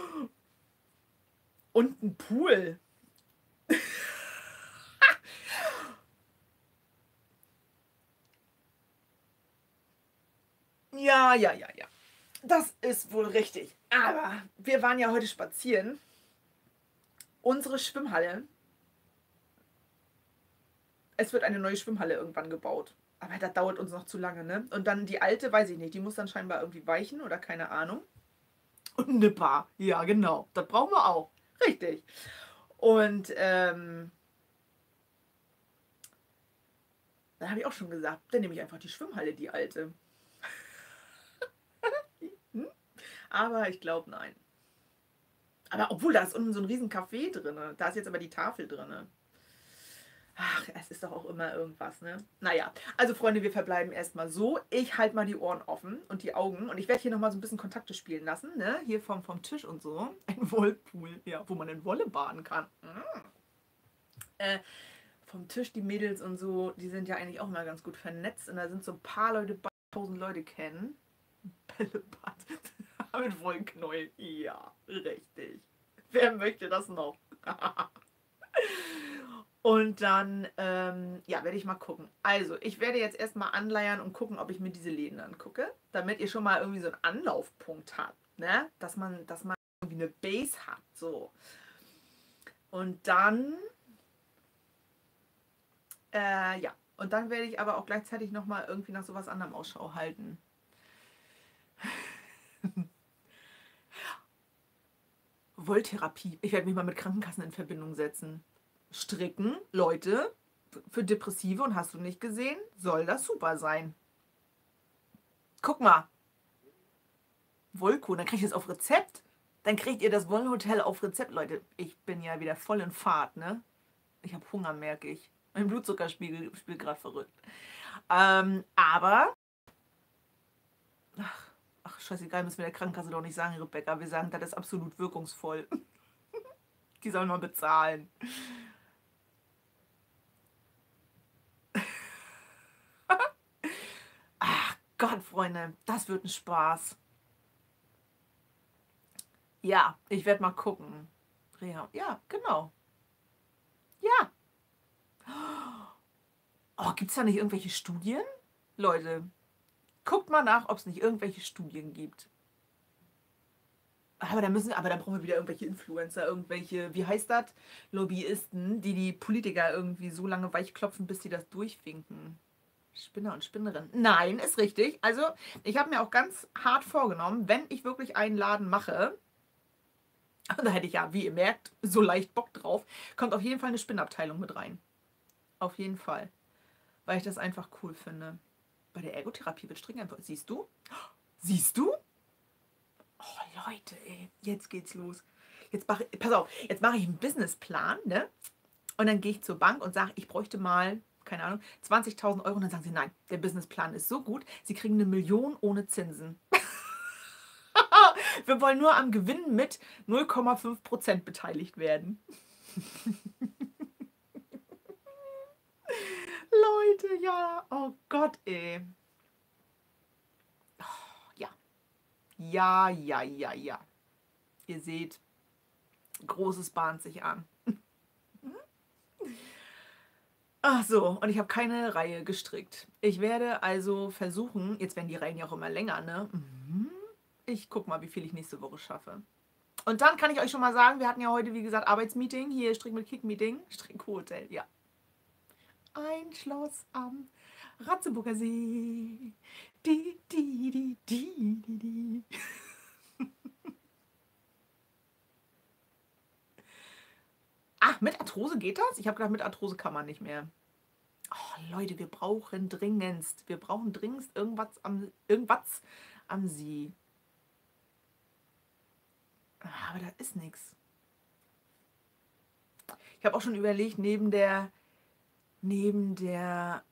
Und einen Pool. Ja, ja, ja, ja. Das ist wohl richtig. Aber wir waren ja heute spazieren. Unsere Schwimmhalle. Es wird eine neue Schwimmhalle irgendwann gebaut. Aber das dauert uns noch zu lange, ne? Und dann die alte, weiß ich nicht, die muss dann scheinbar irgendwie weichen oder keine Ahnung. Und eine Bar. Ja, genau. Das brauchen wir auch. Richtig. Und ähm, dann habe ich auch schon gesagt, dann nehme ich einfach die Schwimmhalle, die alte. Hm? Aber ich glaube, nein. Aber obwohl, da ist unten so ein riesen Café drin. Da ist jetzt aber die Tafel drin. Ach, es ist doch auch immer irgendwas, ne? Naja, also Freunde, wir verbleiben erstmal so. Ich halte mal die Ohren offen und die Augen. Und ich werde hier nochmal so ein bisschen Kontakte spielen lassen, ne? Hier vom, vom Tisch und so. Ein Wollpool, ja, wo man in Wolle baden kann. Mm. Äh, vom Tisch, die Mädels und so, die sind ja eigentlich auch mal ganz gut vernetzt. Und da sind so ein paar Leute, bei tausend Leute kennen. Bällebad. Mit Wollknäuel. Ja, richtig. Wer möchte das noch? Und dann, ähm, ja, werde ich mal gucken. Also, ich werde jetzt erstmal anleiern und gucken, ob ich mir diese Läden angucke, damit ihr schon mal irgendwie so einen Anlaufpunkt habt, ne? Dass man, dass man irgendwie eine Base hat, so. Und dann, äh, ja, und dann werde ich aber auch gleichzeitig nochmal irgendwie nach sowas anderem Ausschau halten. Wolltherapie. Ich werde mich mal mit Krankenkassen in Verbindung setzen. Stricken, Leute, für Depressive und hast du nicht gesehen, soll das super sein. Guck mal. Wollkuh, dann kriegt ihr es auf Rezept. Dann kriegt ihr das Wollhotel auf Rezept, Leute. Ich bin ja wieder voll in Fahrt, ne? Ich habe Hunger, merke ich. Mein Blutzuckerspiegel spielt gerade verrückt. Ähm, aber. Ach, ach, scheißegal, müssen wir der Krankenkasse doch nicht sagen, Rebecca. Wir sagen, das ist absolut wirkungsvoll. Die sollen mal bezahlen. Ach Gott, Freunde, das wird ein Spaß. Ja, ich werde mal gucken. Ja, genau. Ja. Oh, gibt es da nicht irgendwelche Studien? Leute, guckt mal nach, ob es nicht irgendwelche Studien gibt. Aber da müssen, aber da brauchen wir wieder irgendwelche Influencer, irgendwelche, wie heißt das? Lobbyisten, die die Politiker irgendwie so lange weichklopfen, bis sie das durchwinken. Spinner und Spinnerin. Nein, ist richtig. Also, ich habe mir auch ganz hart vorgenommen, wenn ich wirklich einen Laden mache, und da hätte ich ja, wie ihr merkt, so leicht Bock drauf, kommt auf jeden Fall eine Spinnabteilung mit rein. Auf jeden Fall. Weil ich das einfach cool finde. Bei der Ergotherapie wird Stricken einfach. Siehst du? Siehst du? Oh, Leute, ey. Jetzt geht's los. Jetzt mach, pass auf, jetzt mache ich einen Businessplan, ne? Und dann gehe ich zur Bank und sage, ich bräuchte mal, keine Ahnung, zwanzigtausend Euro. Und dann sagen sie, nein, der Businessplan ist so gut, sie kriegen eine Million ohne Zinsen. Wir wollen nur am Gewinn mit null Komma fünf Prozent beteiligt werden. Leute, ja. Oh Gott, ey. Oh, ja. Ja, ja, ja, ja. Ihr seht, Großes bahnt sich an. Ach so, und ich habe keine Reihe gestrickt. Ich werde also versuchen, jetzt werden die Reihen ja auch immer länger, ne? Ich guck mal, wie viel ich nächste Woche schaffe. Und dann kann ich euch schon mal sagen, wir hatten ja heute, wie gesagt, Arbeitsmeeting, hier Strick mit Kick Meeting, Strickhotel, ja. Ein Schloss am Ratzeburger See. Die, die, die, die, die, die. Ach, mit Arthrose geht das? Ich habe gedacht, mit Arthrose kann man nicht mehr. Oh, Leute, wir brauchen dringendst, wir brauchen dringendst irgendwas am, irgendwas am See. Aber da ist nichts. Ich habe auch schon überlegt, neben der, neben der,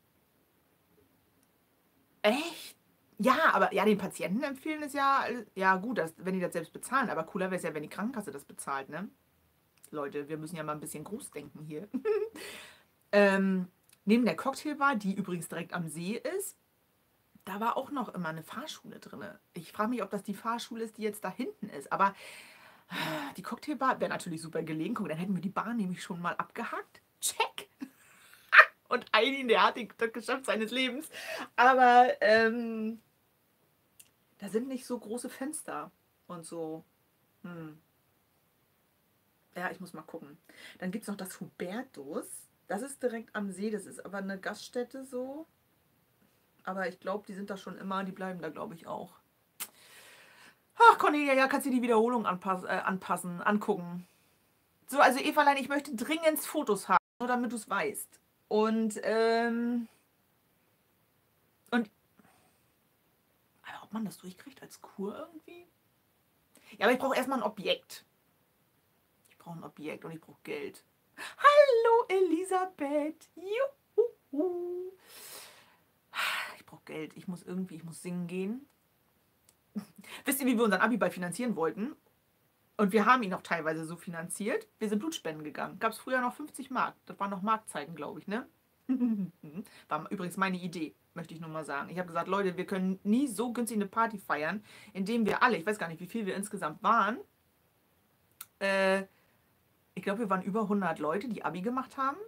echt? Ja, aber ja, den Patienten empfehlen es ja, ja gut, dass, wenn die das selbst bezahlen, aber cooler wäre es ja, wenn die Krankenkasse das bezahlt, ne? Leute, wir müssen ja mal ein bisschen groß denken hier. ähm, neben der Cocktailbar, die übrigens direkt am See ist, da war auch noch immer eine Fahrschule drin. Ich frage mich, ob das die Fahrschule ist, die jetzt da hinten ist. Aber die Cocktailbar wäre natürlich super gelegen. Guck, dann hätten wir die Bar nämlich schon mal abgehakt. Check! Und Aidin, der hat das geschafft seines Lebens. Aber ähm, da sind nicht so große Fenster und so. Hm. Ja, ich muss mal gucken. Dann gibt es noch das Hubertus. Das ist direkt am See. Das ist aber eine Gaststätte so. Aber ich glaube, die sind da schon immer. Die bleiben da, glaube ich, auch. Ach, Cornelia, ja, kannst du die Wiederholung anpassen, äh, anpassen, angucken. So, also Evalein, ich möchte dringend Fotos haben, nur damit du es weißt. Und, ähm... Und... Aber ob man das durchkriegt als Kur irgendwie? Ja, aber ich brauche erstmal ein Objekt. Ich brauche ein Objekt und ich brauche Geld. Hallo, Elisabeth. Juhu. Ich brauche Geld. Ich muss irgendwie, ich muss singen gehen. Wisst ihr, wie wir unseren Abiball finanzieren wollten? Und wir haben ihn auch teilweise so finanziert. Wir sind Blutspenden gegangen. Gab es früher noch fünfzig Mark. Das waren noch Markzeiten, glaube ich, ne? War übrigens meine Idee, möchte ich nur mal sagen. Ich habe gesagt, Leute, wir können nie so günstig eine Party feiern, indem wir alle, ich weiß gar nicht, wie viel wir insgesamt waren, äh, ich glaube, wir waren über hundert Leute, die Abi gemacht haben.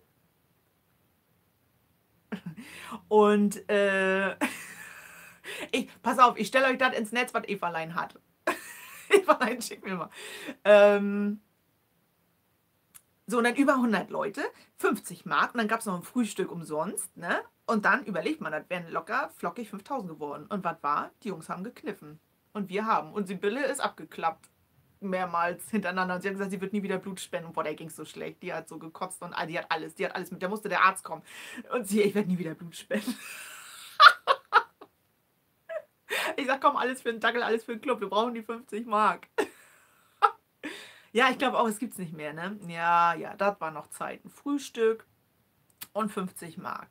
Und, äh, ich, pass auf, ich stelle euch das ins Netz, was Evalein hat. Evalein, schick mir mal. Ähm, so, und dann über hundert Leute, fünfzig Mark, und dann gab es noch ein Frühstück umsonst, ne? Und dann überlegt man, das wären locker flockig fünftausend geworden. Und was war? Die Jungs haben gekniffen. Und wir haben. Und Sibylle ist abgeklappt. Mehrmals hintereinander. Und sie hat gesagt, sie wird nie wieder Blut spenden. Und boah, der ging so schlecht. Die hat so gekotzt und die hat alles. Die hat alles mit. Da musste der Arzt kommen. Und sie, ich werde nie wieder Blut spenden. Ich sag, komm, alles für den Dackel, alles für den Club. Wir brauchen die fünfzig Mark. Ja, ich glaube auch, es gibt es nicht mehr, ne? Ja, ja, das war noch Zeit. Ein Frühstück und fünfzig Mark.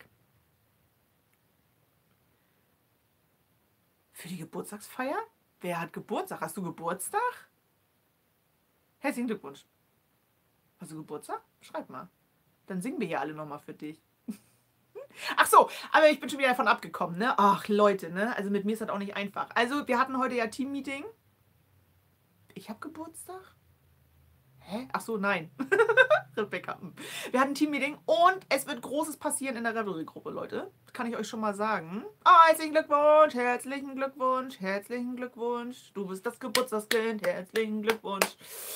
Für die Geburtstagsfeier? Wer hat Geburtstag? Hast du Geburtstag? Herzlichen Glückwunsch. Hast du Geburtstag? Schreib mal. Dann singen wir hier alle nochmal für dich. Ach so, aber ich bin schon wieder davon abgekommen, ne? Ach, Leute, ne? Also mit mir ist das auch nicht einfach. Also, wir hatten heute ja Teammeeting. Ich habe Geburtstag? Hä? Ach so, nein. Rebecca. Wir hatten Teammeeting und es wird Großes passieren in der Revelry-Gruppe, Leute. Das kann ich euch schon mal sagen. Oh, herzlichen Glückwunsch, herzlichen Glückwunsch, herzlichen Glückwunsch. Du bist das Geburtstagskind, herzlichen Glückwunsch.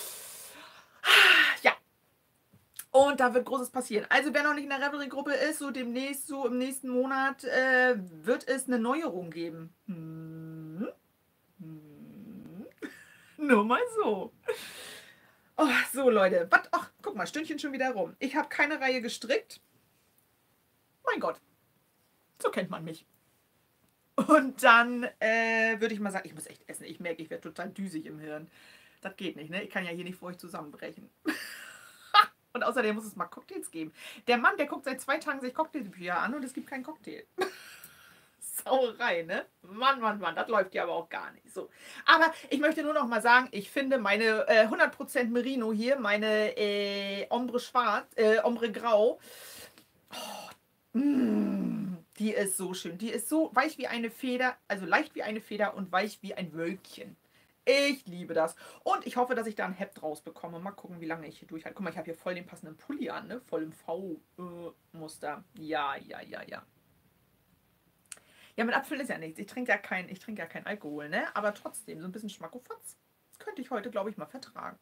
Ja. Und da wird Großes passieren. Also wer noch nicht in der Revelry-Gruppe ist, so demnächst, so im nächsten Monat, äh, wird es eine Neuerung geben. Hm. Hm. Nur mal so. Oh, so Leute, was? Ach, guck mal, Stündchen schon wieder rum. Ich habe keine Reihe gestrickt. Mein Gott, so kennt man mich. Und dann äh, würde ich mal sagen, ich muss echt essen. Ich merke, ich werde total düsig im Hirn. Das geht nicht, ne? Ich kann ja hier nicht vor euch zusammenbrechen. Und außerdem muss es mal Cocktails geben. Der Mann, der guckt seit zwei Tagen sich Cocktailbücher an und es gibt keinen Cocktail. Sauerei, ne? Mann, Mann, Mann, das läuft ja aber auch gar nicht so. Aber ich möchte nur noch mal sagen, ich finde meine äh, hundert Prozent Merino hier, meine äh, Ombre Schwarz, äh, Ombre Grau, oh, mm, die ist so schön. Die ist so weich wie eine Feder, also leicht wie eine Feder und weich wie ein Wölkchen. Ich liebe das. Und ich hoffe, dass ich da ein Hemd draus bekomme. Mal gucken, wie lange ich hier durchhalte. Guck mal, ich habe hier voll den passenden Pulli an, ne? Voll im V-Muster. Ja, ja, ja, ja. Ja, mit Apfel ist ja nichts. Ich trinke ja kein, ich trinke ja kein Alkohol, ne? Aber trotzdem, so ein bisschen Schmackofatz könnte ich heute, glaube ich, mal vertragen.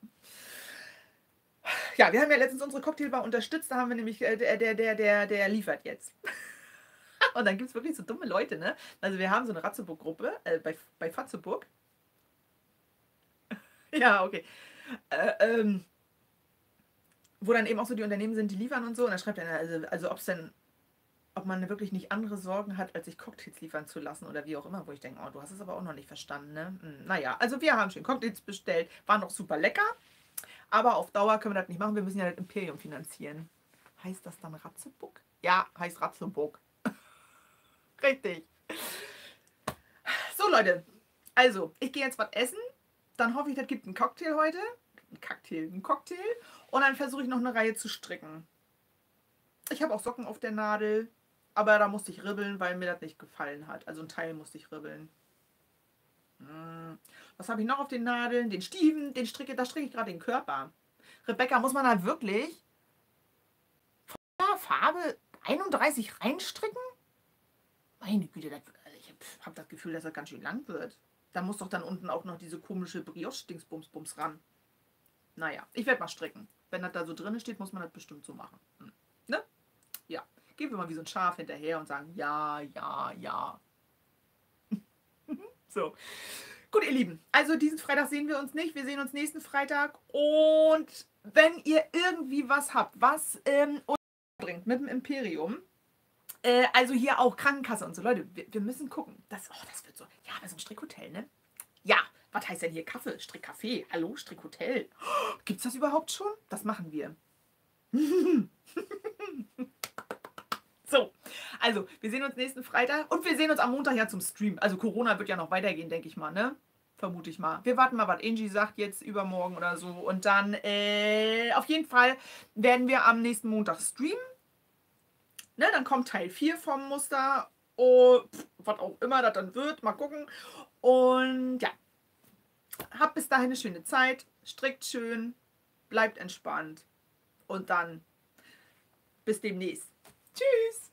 Ja, wir haben ja letztens unsere Cocktailbar unterstützt. Da haben wir nämlich, äh, der, der, der, der, der liefert jetzt. Und dann gibt es wirklich so dumme Leute, ne? Also wir haben so eine Ratzeburg-Gruppe äh, bei, bei Fatzeburg. Ja, okay. Äh, ähm, wo dann eben auch so die Unternehmen sind, die liefern und so. Und dann schreibt er, also, also ob es denn, ob man wirklich nicht andere Sorgen hat, als sich Cocktails liefern zu lassen oder wie auch immer, wo ich denke, oh, du hast es aber auch noch nicht verstanden, ne? Hm, naja, also wir haben schon Cocktails bestellt, waren noch super lecker, aber auf Dauer können wir das nicht machen, wir müssen ja das Imperium finanzieren. Heißt das dann Ratzeburg? Ja, heißt Ratzeburg. Richtig. So Leute, also ich gehe jetzt was essen, dann hoffe ich, das gibt einen Cocktail heute. Ein Cocktail, ein Cocktail. Und dann versuche ich noch eine Reihe zu stricken. Ich habe auch Socken auf der Nadel, aber da musste ich ribbeln, weil mir das nicht gefallen hat. Also ein Teil musste ich ribbeln. Hm. Was habe ich noch auf den Nadeln? Den Stieven, den stricke, da stricke ich gerade den Körper. Rebecca, muss man da wirklich von der Farbe einunddreißig reinstricken? Meine Güte, das, ich habe das Gefühl, dass das ganz schön lang wird. Da muss doch dann unten auch noch diese komische Brioche-Dingsbums-Bums ran. Naja, ich werde mal stricken. Wenn das da so drin steht, muss man das bestimmt so machen. Hm. Ne? Ja. Gehen wir mal wie so ein Schaf hinterher und sagen, ja, ja, ja. So. Gut, ihr Lieben. Also diesen Freitag sehen wir uns nicht. Wir sehen uns nächsten Freitag. Und wenn ihr irgendwie was habt, was ähm, uns bringt mit dem Imperium, äh, also hier auch Krankenkasse und so, Leute, wir, wir müssen gucken. Das, oh, das wird so. Ja, aber so ein Strickhotel, ne? Ja, was heißt denn hier Kaffee? Strickcafé? Hallo, Strickhotel? Oh, gibt's das überhaupt schon? Das machen wir. So, also, wir sehen uns nächsten Freitag und wir sehen uns am Montag ja zum Stream. Also Corona wird ja noch weitergehen, denke ich mal, ne? Vermute ich mal. Wir warten mal, was Angie sagt jetzt übermorgen oder so. Und dann, äh, auf jeden Fall werden wir am nächsten Montag streamen. Ne, dann kommt Teil vier vom Muster. Oh, pff, was auch immer das dann wird. Mal gucken. Und ja, habt bis dahin eine schöne Zeit. Strickt schön. Bleibt entspannt. Und dann bis demnächst. Tschüss.